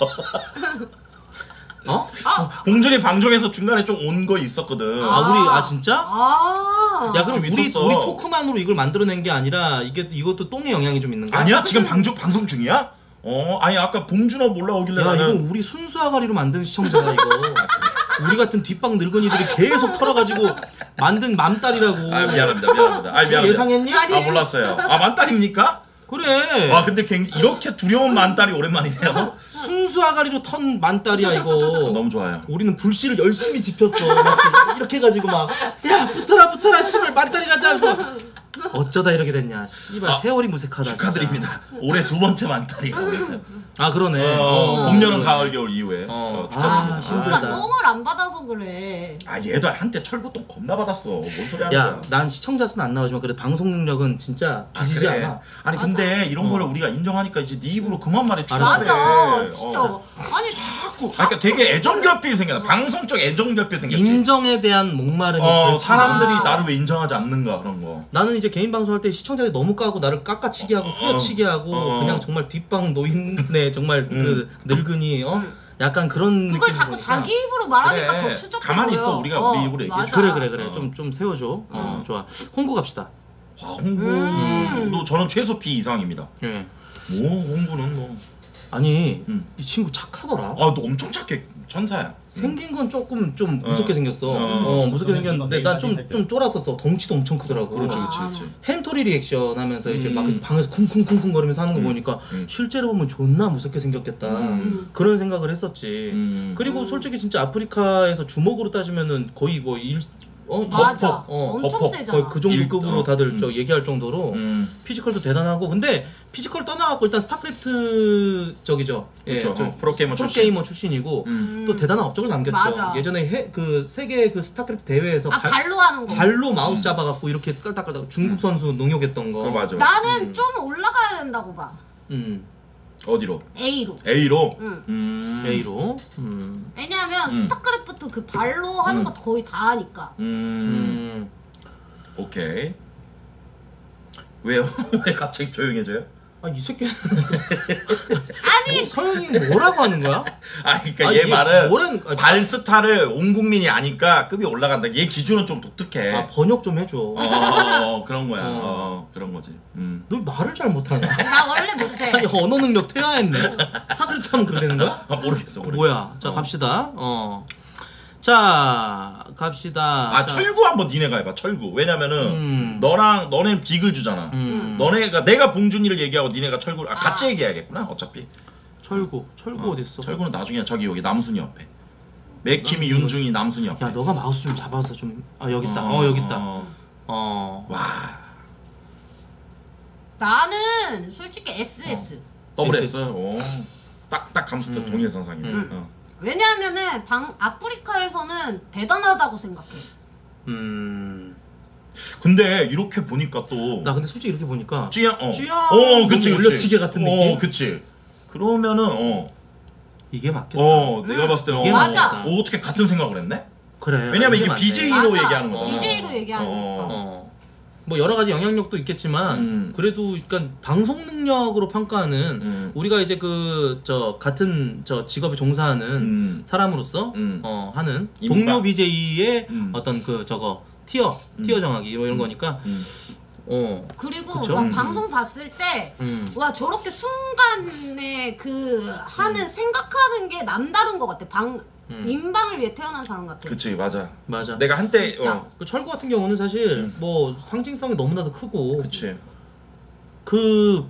어? 봉준이 방송에서 중간에 좀 온 거 있었거든. 아 우리 아 진짜? 아. 야 그럼 좀 우리 있었어. 우리 토크만으로 이걸 만들어낸 게 아니라 이게 이것도 똥의 영향이 좀 있는 거야? 아니야 지금 방송 방송 중이야? 어 아니 아까 봉준업 올라오길래 야 나는 이거 우리 순수 아가리로 만든 시청자야 이거. 우리 같은 뒷방 늙은이들이 계속 털어가지고 만든 맘딸이라고. 아 미안합니다 미안합니다. 아 미안합니다. 예상했니? 아 몰랐어요. 아 만딸입니까? 그래. 와 근데 굉장히 이렇게 두려운 만딸이 오랜만이네요. 순수 아가리로 턴 만딸이야 이거. 너무 좋아요. 우리는 불씨를 열심히 지폈어. 막 이렇게 해가지고 막 야 붙어라 붙어라 씨발 만딸이 가자 하면서 어쩌다 이렇게 됐냐. 씨발 아, 세월이 무색하다. 축하드립니다. 올해 두 번째 만딸이라고 했어요. 진짜. 아 그러네. 어, 어, 봄, 여름, 그러네. 가을, 겨울 이후에. 어. 어, 축하드립니다. 아, 아, 힘들다. 오빠 똥을 안 받아서 그래. 아 얘도 한때 철구똥 겁나 받았어. 뭔 소리 하는 야, 거야? 난 시청자 수는 안 나오지만 그래 방송 능력은 진짜 아, 뒤지지 그래. 않아. 아니 근데 이런 거를 우리가 인정하니까 이제 네 입으로 그만 말해. 알았어. 추가해. 맞아 진짜. 어. 아니 자꾸 아, 그러니까 되게 애정결핍이 생겼다. 방송적 애정결핍이 생겼지. 인정에 대한 목마름이. 어 그렇구나. 사람들이 아. 나를 왜 인정하지 않는가 그런 거. 나는 이제 개인 방송할 때 시청자들이 너무 까고 나를 깎아치기 하고 후려치기 하고 어. 그냥 정말 뒷방 노인네 정말 그 늙은이 어 약간 그런 그걸 느낌이 자꾸 보니까. 자기 입으로 말하니까 그래. 더 추적해 가만히 보여. 있어, 우리가 우리 입으로 얘기해. 맞아. 그래 그래 그래 좀 좀 세워줘. 어 좋아. 홍구 갑시다. 와 홍보도 저는 최소 B 이상입니다. 예. 뭐 홍보는 뭐 아니 음. 이 친구 착하더라. 아, 너 엄청 착해. 천사야. 생긴 건 조금 좀 무섭게 어. 생겼어. 어. 어, 무섭게 어. 생겼는데 난 좀 좀 쫄았었어. 덩치도 엄청 크더라고. 그렇지, 아. 그렇지, 그렇지. 햄토리 리액션 하면서 이제 음. 막 방에서 쿵쿵쿵쿵 거리면서 하는 거 음. 보니까 음. 실제로 보면 존나 무섭게 생겼겠다. 음. 그런 생각을 했었지. 음. 그리고 솔직히 진짜 아프리카에서 주먹으로 따지면은 거의 뭐 일, 어, 맞아. 버퍼, 어, 엄청 버퍼. 세잖아. 거의 그 정도 일- 급으로 어. 다들 음. 저 얘기할 정도로 음. 피지컬도 대단하고 근데 피지컬 떠나갖고 일단 스타크래프트 저기죠. 그쵸. 저 어, 프로게이머 출신. 프로게이머 출신이고 음. 또 대단한 업적을 남겼죠. 맞아. 예전에 해, 그 세계 그 스타크래프트 대회에서 아 발, 발로 하는 거. 발로 마우스 잡아갖고 이렇게 깔딱깔딱 중국 선수 농욕했던 거. 그거 맞아. 나는 좀 올라가야 된다고 봐. 음. 어디로? A로. A로? 응. 음. A로. 음. 왜냐하면 음. 스타크래프트 그 발로 하는 음. 거 거의 다 하니까. 음. 음. 오케이. 왜요? 왜 갑자기 조용해져요? 아 이 새끼. 아니 서영이 뭐라고 하는 거야? 아, 그러니까 아, 얘 얘 말은 뭐라는- 아니, 발 스타를 온 국민이 아니까 급이 올라간다. 얘 기준은 좀 독특해. 아 번역 좀 해줘. 어, 어, 어, 그런 거야. 어. 어, 어, 그런 거지. 음. 너 말을 잘 못하냐? 나 원래 못해. 아니 언어 능력 퇴화했네. 스타크래프트 하면 그래 되는 거야? 아, 모르겠어. 모르겠어. 뭐야? 자 어. 갑시다. 어. 자 갑시다. 아, 자, 철구 한번 니네가 해봐. 철구. 왜냐면은 음. 너랑 너넨 빅을 주잖아. 음. 너네가 내가 봉준이를 얘기하고 니네가 철구. 아, 같이 얘기해야겠구나. 어차피. 철구. 철구 어, 어, 디 있어? 철구는 나중에 저기 여기 남순이 옆에. 맥킴이 윤중이 남순이 옆에. 야 너가 마우스 좀 잡아서 좀. 아 여기 있다. 어, 여기 있다. 어. 어. 와. 나는 솔직히 에스에스. 더블 에스 에스. S. 오. 딱딱 감스트 음. 동일선상이네. 음. 어. 왜냐하면은 방 아프리카에서는 대단하다고 생각해. 음. 근데 이렇게 보니까 또 나 근데 솔직히 이렇게 보니까 쥐야 어. 쥐야 어, 그치, 너무 그치. 올려치기 같은 어, 느낌? 그치. 그러면은 어. 이게 맞겠다. 어, 내가 봤을 때 어. 이게 맞아. 어, 어떻게 같은 생각을 했네? 그래. 왜냐면 이게 맞네. 비제이로 맞아. 얘기하는 거잖아. 비제이로 얘기하는 어. 거니까. 어. 뭐 여러 가지 영향력도 있겠지만 음. 그래도 그러니까 방송 능력으로 평가하는 음. 우리가 이제 그 저 같은 저 직업에 종사하는 음. 사람으로서 음. 어 하는 인방. 동료 비제이의 음. 어떤 그 저거 티어 티어 정하기 뭐 이런 거니까 음. 어 그리고 그쵸? 막 음. 방송 봤을 때, 음. 와, 저렇게 순간에 그 하는 생각하는 게 남다른 것 같아. 방, 음. 인방을 위해 태어난 사람 같아. 그치, 맞아. 맞아. 내가 한때 진짜. 어. 그 철구 같은 경우는 사실 뭐 상징성이 너무나도 크고 그치. 그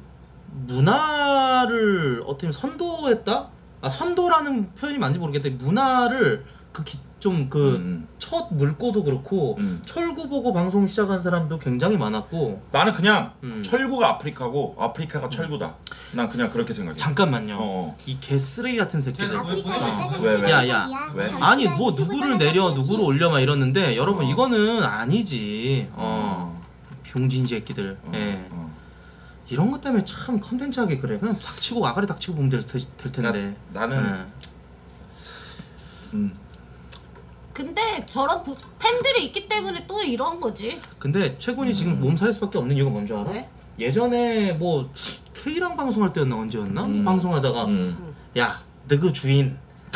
문화를 어떻게 보면 선도했다? 아 선도라는 표현이 맞는지 모르겠는데 문화를 그 좀 그 음. 첫 물꼬도 그렇고 음. 철구 보고 방송 시작한 사람도 굉장히 많았고 나는 그냥 음. 철구가 아프리카고 아프리카가 철구다. 난 그냥 그렇게 생각해. 잠깐만요. 어. 이 개쓰레기 같은 새끼들. 제가 왜 보내면 왜, 왜? 야, 야. 왜? 아니 뭐 누구를 내려 누구를 올려 막 이러는데 여러분 어. 이거는 아니지. 어. 어. 병진 새끼들. 어. 예. 어. 이런 것 때문에 참 컨텐츠하게 그래. 그냥 닥치고 아가리 닥치고 보면 될, 될 텐데. 나- 나는- 예. 음. 근데 저런 부, 팬들이 있기 때문에 또 이런 거지. 근데 최군이 지금 몸살일 수밖에 없는 이유가 뭔지 알아? 왜? 예전에 뭐 K랑 방송할 때였나 언제였나? 음. 방송하다가 음. 야 너그 주인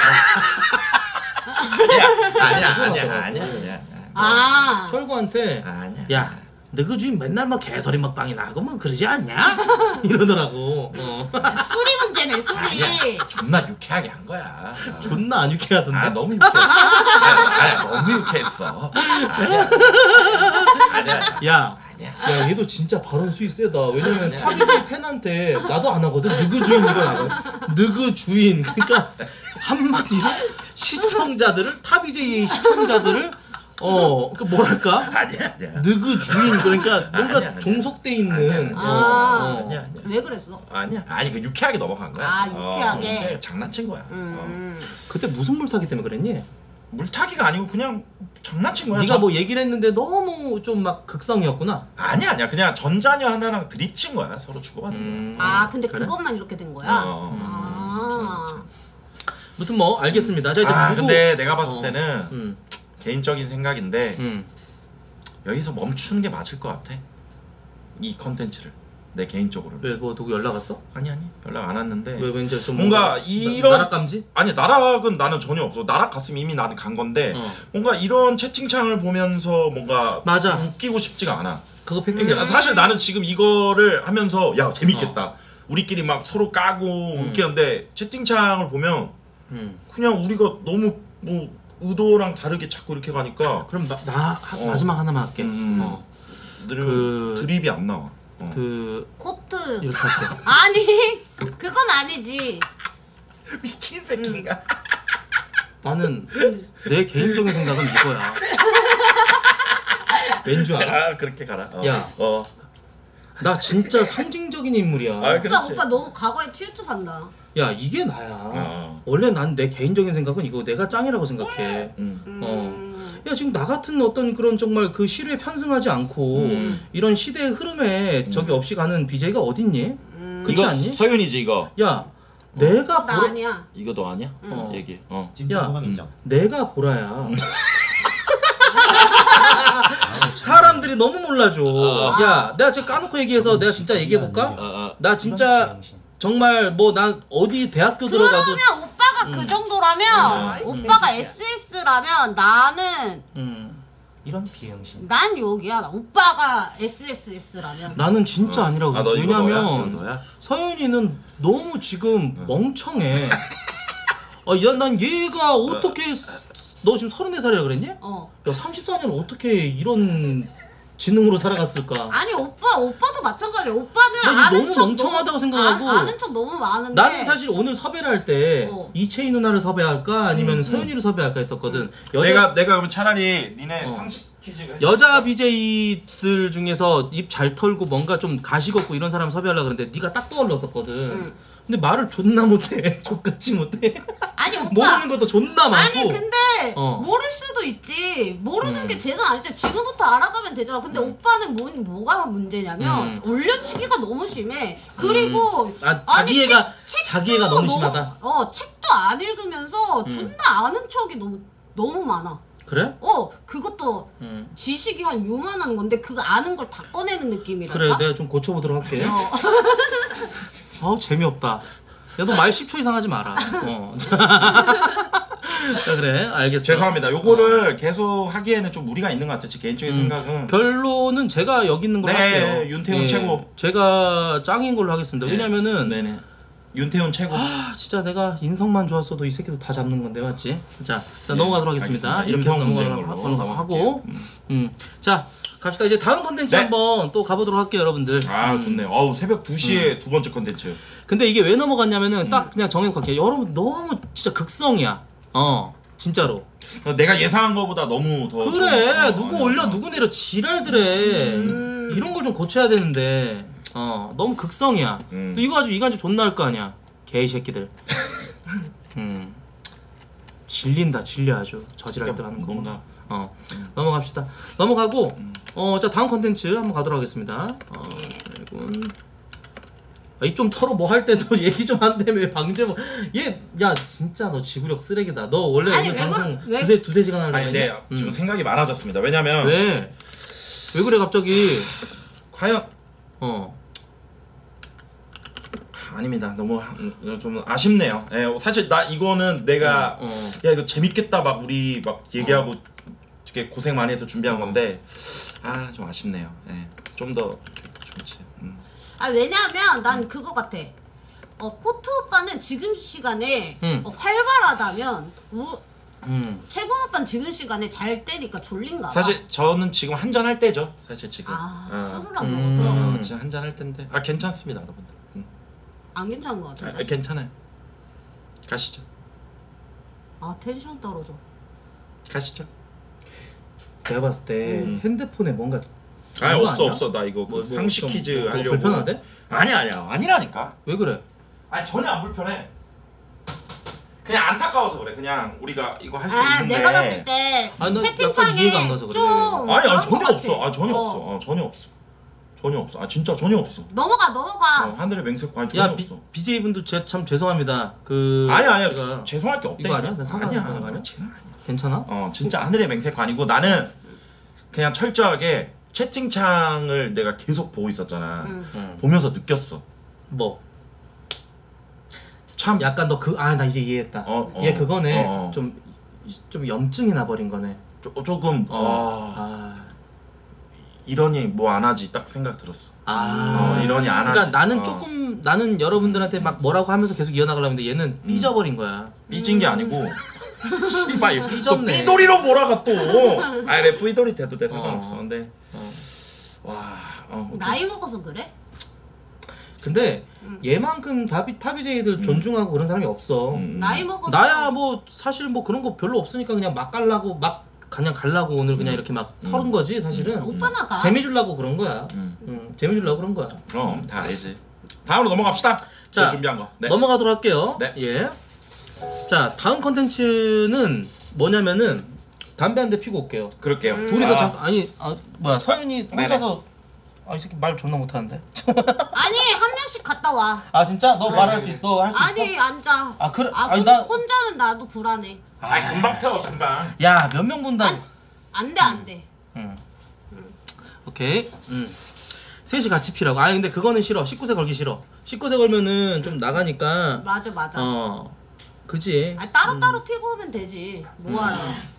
아니야, 아니야, 아니야, 아니야, 아니야. 아, 철구한테 아니야. 야 너그 주인 맨날 막 개소리 먹방이 나고 뭐 그러지 않냐? 이러더라고. 어. 술이 문제네, 술이. 존나 유쾌하게 한 거야. 존나 안 유쾌하던데. 아, 너무 유쾌했어. 아, 아, 너무 유쾌했어. 아니야. 아니야. 야, 아니야. 야 얘도 진짜 발언 수위 세다. 왜냐면 아니야. 타비제이 팬한테 나도 안 하거든. 누구 주인 이거 나거든. 누구 주인. 그러니까 한마디로 시청자들을 타비제이 시청자들을 어, 그 뭐랄까? 아니야, 아니야. 누구 주인 그러니까 뭔가 아니야, 아니야. 종속돼 있는. 아니야, 어, 아, 어. 아니야, 아니야. 왜 그랬어? 아니야. 아니, 그 유쾌하게 넘어간 거야. 아, 유쾌하게. 어, 그냥 장난친 거야. 어. 음. 그때 무슨 물타기 때문에 그랬니? 물타기가 아니고 그냥 장난친 거야. 네가 전- 뭐 얘기를 했는데 너무 좀 막 극성이었구나. 아니야, 아니야. 그냥 전자녀 하나랑 드립친 거야. 서로 주고받는 음. 아, 근데 그래? 그것만 이렇게 된 거야? 거야. 어, 어. 아. 무튼 뭐 알겠습니다. 자 이제 아, 누구? 근데 내가 봤을 어. 때는 음, 개인적인 생각인데 음. 여기서 멈추는 게 맞을 것 같아. 이 컨텐츠를 내 개인적으로는. 왜뭐 누구 연락 왔어? 아니 아니 연락 안 왔는데. 왜 왠지 좀 뭔가 나- 이런- 나락 감지? 아니 나락은 나는 전혀 없어. 나락 갔으면 이미 나는 간 건데 어. 뭔가 이런 채팅창을 보면서 뭔가 맞아. 웃기고 싶지가 않아. 그거 팩트. 그러니까 사실 나는 지금 이거를 하면서 야 재밌겠다. 우리끼리 막 서로 까고 웃기는데 채팅창을 보면 음. 그냥 우리가 너무 뭐 의도랑 다르게 자꾸 이렇게 가니까 그럼 나, 나 하- 어. 마지막 하나만 할게. 음. 어. 그... 그- 드립이 안 나와. 어. 그 코트. 이렇게 할게. 아니 그건 아니지. 미친 새끼가. 나는 내 개인적인 생각은 이거야. 왠줄 알아? 아 그렇게 가라. 어. 야. 어. 나 진짜 상징적인 인물이야. 아 오빠 그렇지. 오빠 너무 과거에 치우쳐 산다. 야 이게 나야. 어. 원래 난 내 개인적인 생각은 이거 내가 짱이라고 생각해. 음. 어. 야 지금 나 같은 어떤 그런 정말 그 시류에 편승하지 않고 음. 이런 시대의 흐름에 저기 없이 가는 비제이가 어딨니? 그렇지 이거 않니? 서윤이지 이거. 야 내가 어, 나 보라, 아니야. 이거 너 아니야? 어. 얘기. 어. 야 소감 인정. 내가 보라야. 사람들이 너무 몰라줘. 야 내가 지금 까놓고 얘기해서 내가 진짜 얘기해볼까? 어, 어. 나 진짜 정말 뭐 난 어디 대학교 들어가도 그러면 오빠가 그 정도라면 오빠가 에스에스라면 나는 음. 이런 비응신. 난 여기야. 나 오빠가 에스에스에스라면 나는 진짜 아니라고 아, 너 생각해. 이거 너야? 왜냐면 이거 너야? 서윤이는 너무 지금 멍청해. 아, 야, 난 얘가 어떻게 너 지금 서른네 살이라 그랬니? 어. 야, 삼십사 년 어떻게 이런 지능으로 살아갔을까? 아니 오빠 오빠도 마찬가지야. 오빠는 나 이거 아는 너무 척 멍청하다고 너무- 생각하고. 아, 아는 척 너무 많은데. 나는 사실 오늘 섭외를 할 때 어. 이채희 누나를 섭외할까 아니면 서윤이를 섭외할까 했었거든. 여자 내가 내가 그러면 차라리 니네 어. 상식 퀴즈가 여자 비제이들 중에서 입 잘 털고 뭔가 좀 가식 없고 이런 사람 섭외하려고 그랬는데 네가 딱 떠올랐었거든. 근데 말을 존나 못해. 족같이 못해. 아니 오빠. 모르는 것도 존나 많고. 아니 근데 어. 모를 수도 있지. 모르는 음. 게 죄는 아니지. 지금부터 알아가면 되잖아. 근데 오빠는 뭐, 뭐가 문제냐면 음. 올려치기가 너무 심해. 그리고 아, 자기 아니, 애가- 책- 자기 책도 애가 너무 심하다? 어 책도 안 읽으면서 음. 존나 아는 척이 너무 너무 많아. 그래? 어 그것도 음. 지식이 한 요만한 건데 그거 아는 걸 다 꺼내는 느낌이랄까? 그래 내가 좀 고쳐보도록 할게. 어. 아우 재미없다. 야 너 말 십 초 이상 하지 마라. 어. 자 그래 알겠어. 죄송합니다. 요거를 계속 하기에는 좀 무리가 있는 것 같아요. 제 개인적인 생각은. 결론은 제가 여기 있는 걸로 네, 할게요. 윤태훈 최고. 제가 짱인 걸로 하겠습니다. 왜냐면은 네네. 윤태훈 최고. 아 진짜 내가 인성만 좋았어도 이 새끼들 다 잡는 건데 맞지? 자, 자 넘어가도록 하겠습니다. 알겠습니다. 이렇게 해서 인성 문제인 넘어가도록 걸로 하고, 넘어갈게요. 하고 음. 자 갑시다. 이제 다음 컨텐츠 네. 한번 또 가보도록 할게요, 여러분들. 아 좋네요. 어우 새벽 두 시에 두 번째 컨텐츠. 근데 이게 왜 넘어갔냐면은 딱 그냥 정해놓고 갈게요. 여러분 너무 진짜 극성이야. 어 진짜로. 어, 내가 예상한 거보다 너무 더. 그래 좀, 어, 누구 아니, 올려 어. 누구 내려 지랄들해. 이런 걸 좀 고쳐야 되는데 어 너무 극성이야. 음. 또 이거 가지고 이간질 존나 할 거 아니야. 개이 새끼들. 음 질린다 질려 아주 저지랄 들 하는 거. 뭔가. 어 넘어갑시다. 넘어가고 어 자 다음 컨텐츠 한번 가도록 하겠습니다. 어 드래곤. 이 좀 털어 뭐 할 때도 얘기 좀 한다며 방제 뭐 얘 야 진짜 너 지구력 쓰레기다. 너 원래 아니, 오늘 왜 방송 그러- 왜- 두세 두세 시간 하려고 아니 근데 했냐? 좀 생각이 많아졌습니다. 왜냐면 왜? 왜 그래 갑자기? 과연 어. 아닙니다. 너무 하- 좀 아쉽네요. 예, 사실 나 이거는 내가 어, 어. 야 이거 재밌겠다 막 우리 막 얘기하고 이렇게 고생 많이 해서 준비한 건데 아 좀 아쉽네요. 예, 좀 더 좋지. 음. 아 왜냐면 난 그거 같아. 어 코트 오빠는 지금 시간에 응. 어, 활발하다면 우, 음. 채곤 오빠는 지금 시간에 잘 때니까 졸린가 봐. 사실 저는 지금 한잔 할 때죠. 사실 지금. 아 어. 술을 안 음. 먹어서 어, 진짜 한잔 할 텐데. 아 괜찮습니다, 여러분들. 음. 안 괜찮은 것 아, 같은데. 아, 괜찮아요. 가시죠. 아 텐션 떨어져. 가시죠. 내가 봤을 때 핸드폰에 뭔가 아 그거 없어 아니야? 없어 나 이거 그 뭐, 뭐 상식 좀 퀴즈 뭐 하려고. 불편하대? 아니 아니야 아니라니까. 왜 그래? 아니 전혀 안 불편해. 그냥 안타까워서 그래. 그냥 우리가 이거 할 수 아 있는데. 내가 봤을 때 아, 나 약간 채팅창에 이해가 안 가서 그래. 좀 아니 그런 아니 전혀 것 없어. 같아. 아 전혀 어. 없어. 어, 전혀 없어. 전혀 없어. 아 진짜 전혀 없어. 넘어가 넘어가. 어, 하늘의 맹세코 아니 전혀 야 비, 없어. 비제이 분들 제, 참 죄송합니다. 그 아니 아니야. 제가- 죄송할 게 없다. 이거 아니야? 나 상관없는 아니야. 거 아니야? 쟤는 아니야. 괜찮아? 어 진짜 하늘의 맹세코 아니고 나는 그냥 철저하게 채팅창을 내가 계속 보고 있었잖아. 응. 보면서 느꼈어. 뭐 참 약간 너 그 아 나 이제 이해했다. 어, 어. 얘 그거네. 어, 어. 좀 좀 염증이 나버린 거네. 조, 조금 어. 아, 아 이러니 뭐 안 하지 딱 생각 들었어. 아 어, 이러니 안 하지. 그러니까 나는 어. 조금 나는 여러분들한테 막 뭐라고 하면서 계속 이어나가려고 했는데 얘는 삐져버린 거야. 삐진 게 아니고 씨발 또 삐졌네. 삐돌이로 몰아가 또. 아 그래 삐돌이 돼도 돼 상관없어. 어. 근데 와 어, 오케이. 나이 먹어서 그래? 근데 얘만큼 타비 타비제이들 존중하고 그런 사람이 없어. 음. 나이 먹어서 나야 뭐 사실 뭐 그런 거 별로 없으니까 그냥 막 갈라고 막 그냥 갈라고 오늘 그냥 이렇게 막 털은 거지 사실은. 오빠 나가. 재미 주려고 그런 거야. 음. 음, 재미 주려고 그런 거야. 그럼 다 알지. 다음으로 넘어갑시다. 자, 자 준비한 거. 네. 넘어가도록 할게요. 네. 예. 자 다음 컨텐츠는 뭐냐면은 담배 한 대 피고 올게요. 그럴게요. 둘이서 아, 잠깐 아니 아 뭐야 서윤이 혼자서 아 이 새끼 말 존나 못하는데. 아니 한 명씩 갔다 와. 아 진짜 너 말할 수 있어? 너 할 수 있어? 아니 앉아. 아, 그래? 아, 아니, 혼, 나- 혼자는 나도 불안해. 아이 금방 펴 금방. 야 몇 명 본다. 안돼 안돼. 응. 오케이. 응. 셋이 같이 피라고. 아 근데 그거는 싫어. 십구 세 걸기 싫어. 십구 세 걸면은 좀 나가니까. 맞아 맞아. 어. 그지. 아 따로 따로 피고 오면 되지. 뭐하러?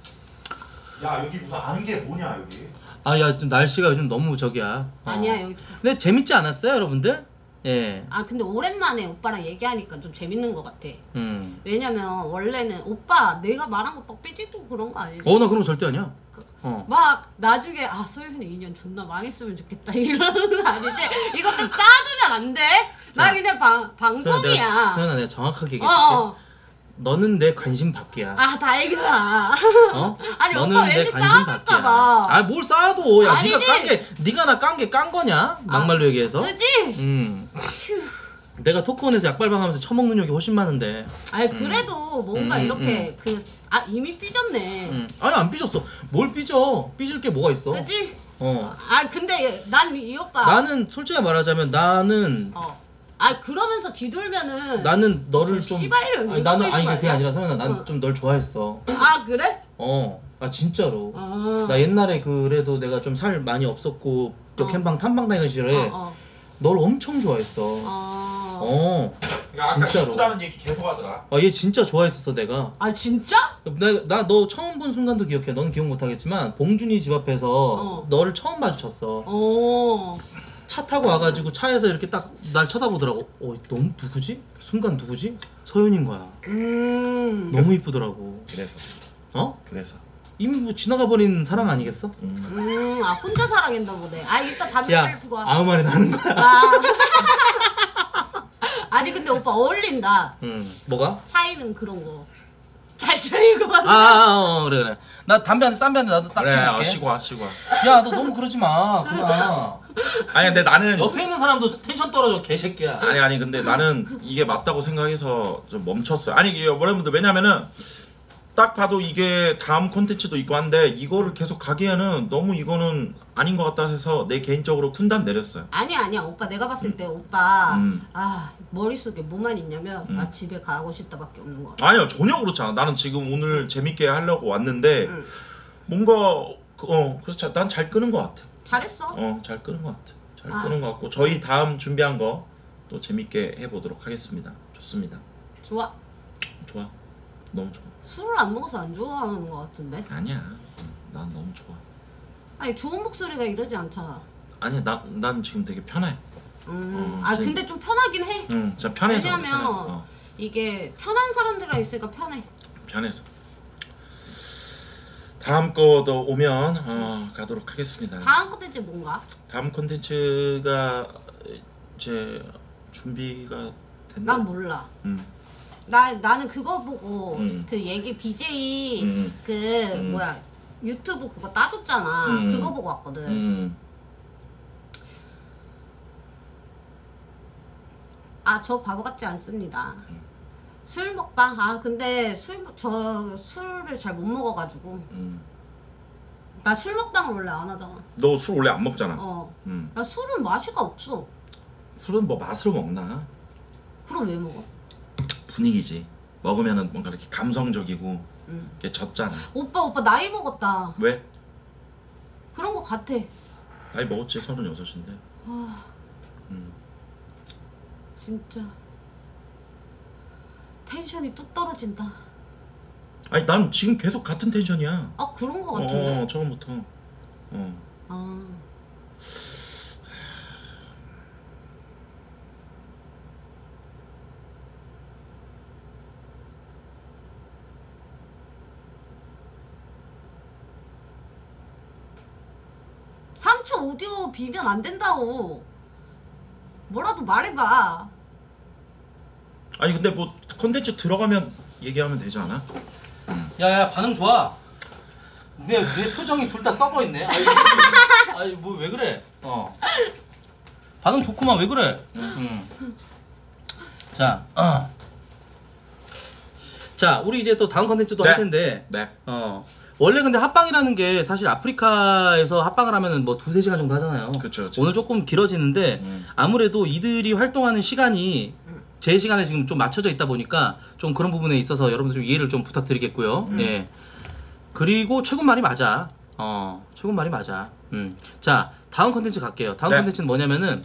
야 여기 무슨 아는 게 뭐냐 여기. 아 야 좀 날씨가 요즘 너무 저기야. 어. 아니야 여기. 근데 재밌지 않았어요 여러분들? 예. 아 근데 오랜만에 오빠랑 얘기하니까 좀 재밌는 것 같아. 음. 왜냐면 원래는 오빠 내가 말한 거 막 삐지고 그런 거 아니지? 어 나 그런 거 절대 아니야. 어. 막 나중에 아 소윤이 이 년 존나 망했으면 좋겠다 이러는 거 아니지? 이거 딱 쌓아두면 안 돼? 나 자, 그냥 방, 서연아 내가, 방송이야. 서연아 내가 정확하게 어, 얘기해줄게. 어. 너는 내 관심 밖이야. 아 다행이다. 어? 아니 너는 오빠 내 왠지 관심 쌓아둘까 봐. 아 뭘 쌓아도 야 아니지. 네가 깐 게 네가 나 깐 게 깐 거냐? 막말로 얘기해서. 그지? 음. 내가 토크온에서 약발방하면서 처먹는 욕이 훨씬 많은데. 아니 그래도 뭔가 음, 이렇게 그 아 이미 삐졌네. 음. 아니 안 삐졌어. 뭘 삐져? 삐질 게 뭐가 있어? 그지? 어. 아 근데 난 이 오빠. 나는 솔직히 말하자면 나는 어. 아 그러면서 뒤돌면은. 나는 너를 저 좀 씨발년 아니 이거 나는 이거 아니 그게 아니야? 아니라 서연아 난 어. 좀 널 좋아했어. 아 그래? 어. 아 진짜로. 어. 나 옛날에 그래도 내가 좀 살 많이 없었고 역캠방 탐방 다니던 시절에 어, 어. 널 엄청 좋아했어. 어. 어. 그러니까 아까 진짜로. 이쁘다는 얘기 계속 하더라. 아 얘 진짜 좋아했었어 내가. 아 진짜? 나 너 처음 본 순간도 기억해. 넌 기억 못하겠지만 봉준이 집 앞에서 어. 너를 처음 마주쳤어. 어. 차 타고 와가지고 차에서 이렇게 딱 날 쳐다보더라고. 어, 넌 누구지? 순간 누구지? 서윤인 거야. 음. 너무 이쁘더라고. 그래서 어? 그래서. 이미 뭐 지나가 버린 사랑 아니겠어? 음. 아 혼자 사랑했나 보네. 아 일단 담배 야 빨리 피고 와. 아무 말이나 하는 거야. 아. 아니 근데 오빠 어울린다. 응. 뭐가? 차이는 그런 거. 잘 차이고 아, 아, 어, 그래 그래. 나 담배 한 대, 쌈배 한 대 나도 딱 그래 피울게. 어, 쉬고 와 쉬고 와. 야, 너 너무 그러지 마. 그만. 아니 근데 나는 옆에 있는 사람도 텐션 떨어져 개새끼야. 아니 아니 근데 나는 이게 맞다고 생각해서 좀 멈췄어요. 아니 이게 여러분들 왜냐면은 딱 봐도 이게 다음 콘텐츠도 있고 한데 이거를 계속 가기에는 너무 이거는 아닌 것 같다 해서 내 개인적으로 쿤단 내렸어요. 아니야 아니야 오빠 내가 봤을 때 오빠 음. 아 머릿속에 뭐만 있냐면 아 집에 가고 싶다밖에 없는 거 같아. 아니요 전혀 그렇지 않아. 나는 지금 오늘 재밌게 하려고 왔는데 뭔가 그- 어 그렇지. 난 잘 끄는 것 같아. 잘했어. 어 잘 끄는 것 같아. 잘 아. 끄는 것 같고 저희 다음 준비한 거 또 재밌게 해보도록 하겠습니다. 좋습니다. 좋아. 좋아. 너무 좋아. 술을 안 먹어서 안 좋아하는 거 같은데. 아니야. 난 너무 좋아. 아니 좋은 목소리가 이러지 않잖아. 아니야. 난, 난 지금 되게 편해. 음. 어, 아 지금- 근데 좀 편하긴 해. 응, 진짜 편해서. 그래, 왜냐면 편해서. 어, 이게 편한 사람들이랑 있으니까 편해. 편해서. 다음 거도 오면 어, 가도록 하겠습니다. 다음 콘텐츠 뭔가? 다음 콘텐츠가 이제 준비가 된다. 난 몰라. 음. 나 나는 그거 보고 음. 그 얘기 비제이 음. 그 뭐야 유튜브 그거 따줬잖아. 음. 그거 보고 왔거든. 음. 아 저 바보 같지 않습니다. 술 먹방 아 근데 술 저 술을 잘 못 먹어가지고 음. 나 술 먹방을 원래 안 하잖아. 너 술 원래 안 먹잖아. 어. 음. 나 술은 맛이가 없어. 술은 뭐 맛으로 먹나? 그럼 왜 먹어? 분위기지. 먹으면은 뭔가 이렇게 감성적이고 이렇게 젖잖아. 오빠 오빠 나이 먹었다. 왜? 그런 거 같아. 나이 먹었지 서른여섯인데. 진짜 텐션이 뚝 떨어진다. 아니 난 지금 계속 같은 텐션이야. 아 그런 거 같은데. 어 처음부터. 어. 아 삼 초 오디오 비면 안 된다고. 뭐라도 말해봐. 아니 근데 뭐 컨텐츠 들어가면 얘기하면 되지 않아? 야야 반응 좋아. 내, 내 표정이 둘 다 썩어 있네. 아이, 아이 뭐 왜 그래? 어. 반응 좋구만 왜 그래? 음. 자, 어. 자 우리 이제 또 다음 컨텐츠도 네. 할 텐데. 네. 어. 원래 근데 합방이라는 게 사실 아프리카에서 합방을 하면은 뭐 두세 시간 정도 하잖아요. 그쵸, 그쵸. 오늘 조금 길어지는데 음. 아무래도 이들이 활동하는 시간이 제 시간에 지금 좀 맞춰져 있다 보니까 좀 그런 부분에 있어서 여러분들 좀 이해를 좀 부탁드리겠고요. 음. 예. 그리고 최군 말이 맞아. 어, 최군 말이 맞아. 음. 자, 다음 컨텐츠 갈게요. 다음 네. 컨텐츠는 뭐냐면은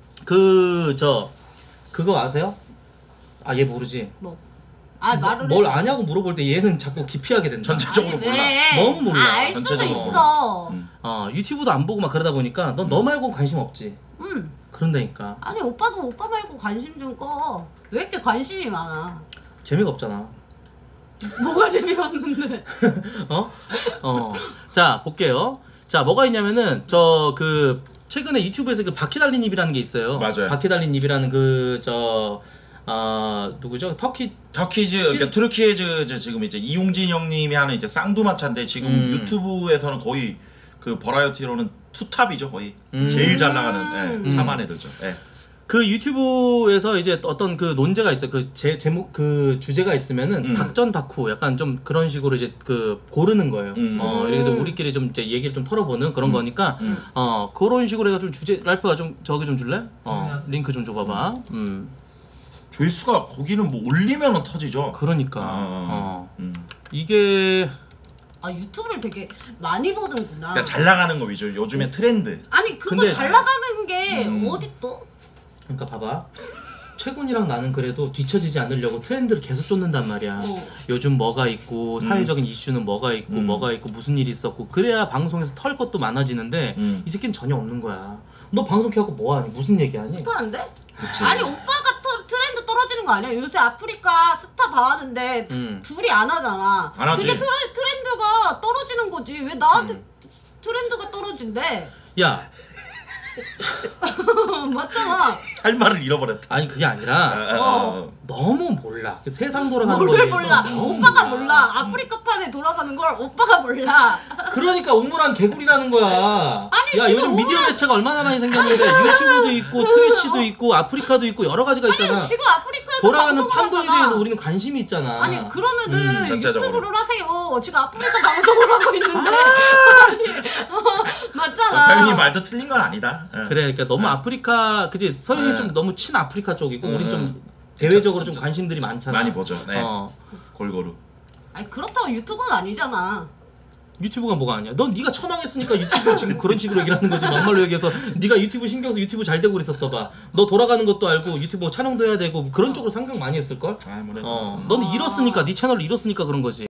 그 저 그거 아세요? 아, 얘 모르지. 뭐. 아 말을 뭘 해. 아냐고 물어볼 때 얘는 자꾸 기피하게 된다. 전체적으로 아니, 몰라. 왜? 너무 몰라. 아, 알 수도 전체적으로. 있어. 음. 어, 유튜브도 안 보고 막 그러다 보니까 넌 너 말고 관심 없지. 음. 그런다니까. 아니 오빠도 오빠 말고 관심 좀 꺼. 왜 이렇게 관심이 많아? 재미가 없잖아. 뭐가 재미없는데? 어? 어. 자, 볼게요. 자, 뭐가 있냐면은 저 그 최근에 유튜브에서 그 바퀴달리님이라는 게 있어요. 맞아요. 바퀴달리님이라는 그 저 아, 누구죠? 터키 터키즈 그러니까 트루키에즈 이제 지금 이제 이용진 형님이 하는 이제 쌍두마차인데 지금 음. 유튜브에서는 거의 그 버라이어티로는 투탑이죠 거의 음. 제일 잘 나가는 예, 음. 탑 안에 들죠. 예. 그 유튜브에서 이제 어떤 그 논제가 있어요. 그 제 제목 그 주제가 있으면은 음. 닭전 다쿠 약간 좀 그런 식으로 이제 그 고르는 거예요. 음. 어, 그래서 우리끼리 좀 이제 얘기를 좀 털어보는 그런 거니까 어 그런 식으로 해가 좀 주제 랄프가 좀 저기 좀 줄래? 어 링크 좀 줘봐봐. 음 조회수가 거기는 뭐 올리면은 터지죠. 그러니까 아, 어 음. 이게 아 유튜브를 되게 많이 보는구나. 그러니까 잘 나가는 거 위주. 요즘에 트렌드. 아니 그거 근데- 잘 나가는 게 음. 어디 또? 그러니까 봐봐. 최군이랑 나는 그래도 뒤처지지 않으려고 트렌드를 계속 쫓는단 말이야. 어. 요즘 뭐가 있고 사회적인 이슈는 뭐가 있고 음. 뭐가 있고 무슨 일이 있었고 그래야 방송에서 털 것도 많아지는데 음. 이 새끼는 전혀 없는 거야. 너 방송 켜고 뭐하니? 무슨 얘기하니? 스타인데? 그치. 아니 오빠가 터, 트렌드 떨어지는 거 아니야? 요새 아프리카 스타 다 하는데 음. 둘이 안 하잖아. 안 하지. 그게 트레, 트렌드가 떨어지는 거지. 왜 나한테 음. 트렌드가 떨어진대? 야, 맞잖아. 할 말을 잃어버렸다. 아니 그게 아니라 아, 어. 너무 몰라. 그 세상 돌아가는 거에 뭘 대해서 몰라. 너무 오빠가 몰라. 아프리카판에 돌아가는 걸 오빠가 몰라. 그러니까 우물한 개구리라는 거야. 아니, 야 지금 요즘 미디어 우물한- 매체가 얼마나 많이 생겼는데 유튜브도 있고 트위치도 있고 아프리카도 있고 여러 가지가 있잖아. 아니 지금 아프리카에서 돌아가는 방송을 판도에 하잖아. 대해서 우리는 관심이 있잖아. 아니 그러면은 음, 전체적으로. 유튜브를 하세요. 지금 아프리카 방송을 하고 있는데. 아! 아니, 어, 맞잖아. 사연이 말도 틀린 건 아니다. 예. 그래, 그러니까 너무 아프리카, 그지? 서윤이 네. 좀 너무 친 아프리카 쪽이고, 음, 우리 좀 음. 대외적으로 좀 관심들이 많잖아. 많이 보죠. 네. 어, 골고루. 아니 그렇다고 유튜브는 아니잖아. 유튜브가 뭐가 아니야? 넌 네가 처망했으니까 유튜브 지금 그런 식으로 얘기를 하는 거지. 막말로 얘기해서 네가 유튜브 신경 써서 유튜브 잘 되고 그랬었어 봐. 너 돌아가는 것도 알고 유튜브 촬영도 해야 되고 그런 쪽으로 생각 많이 했을 걸. 아, 뭐래. 어, 너는 잃었으니까 네 채널을 잃었으니까 그런 거지.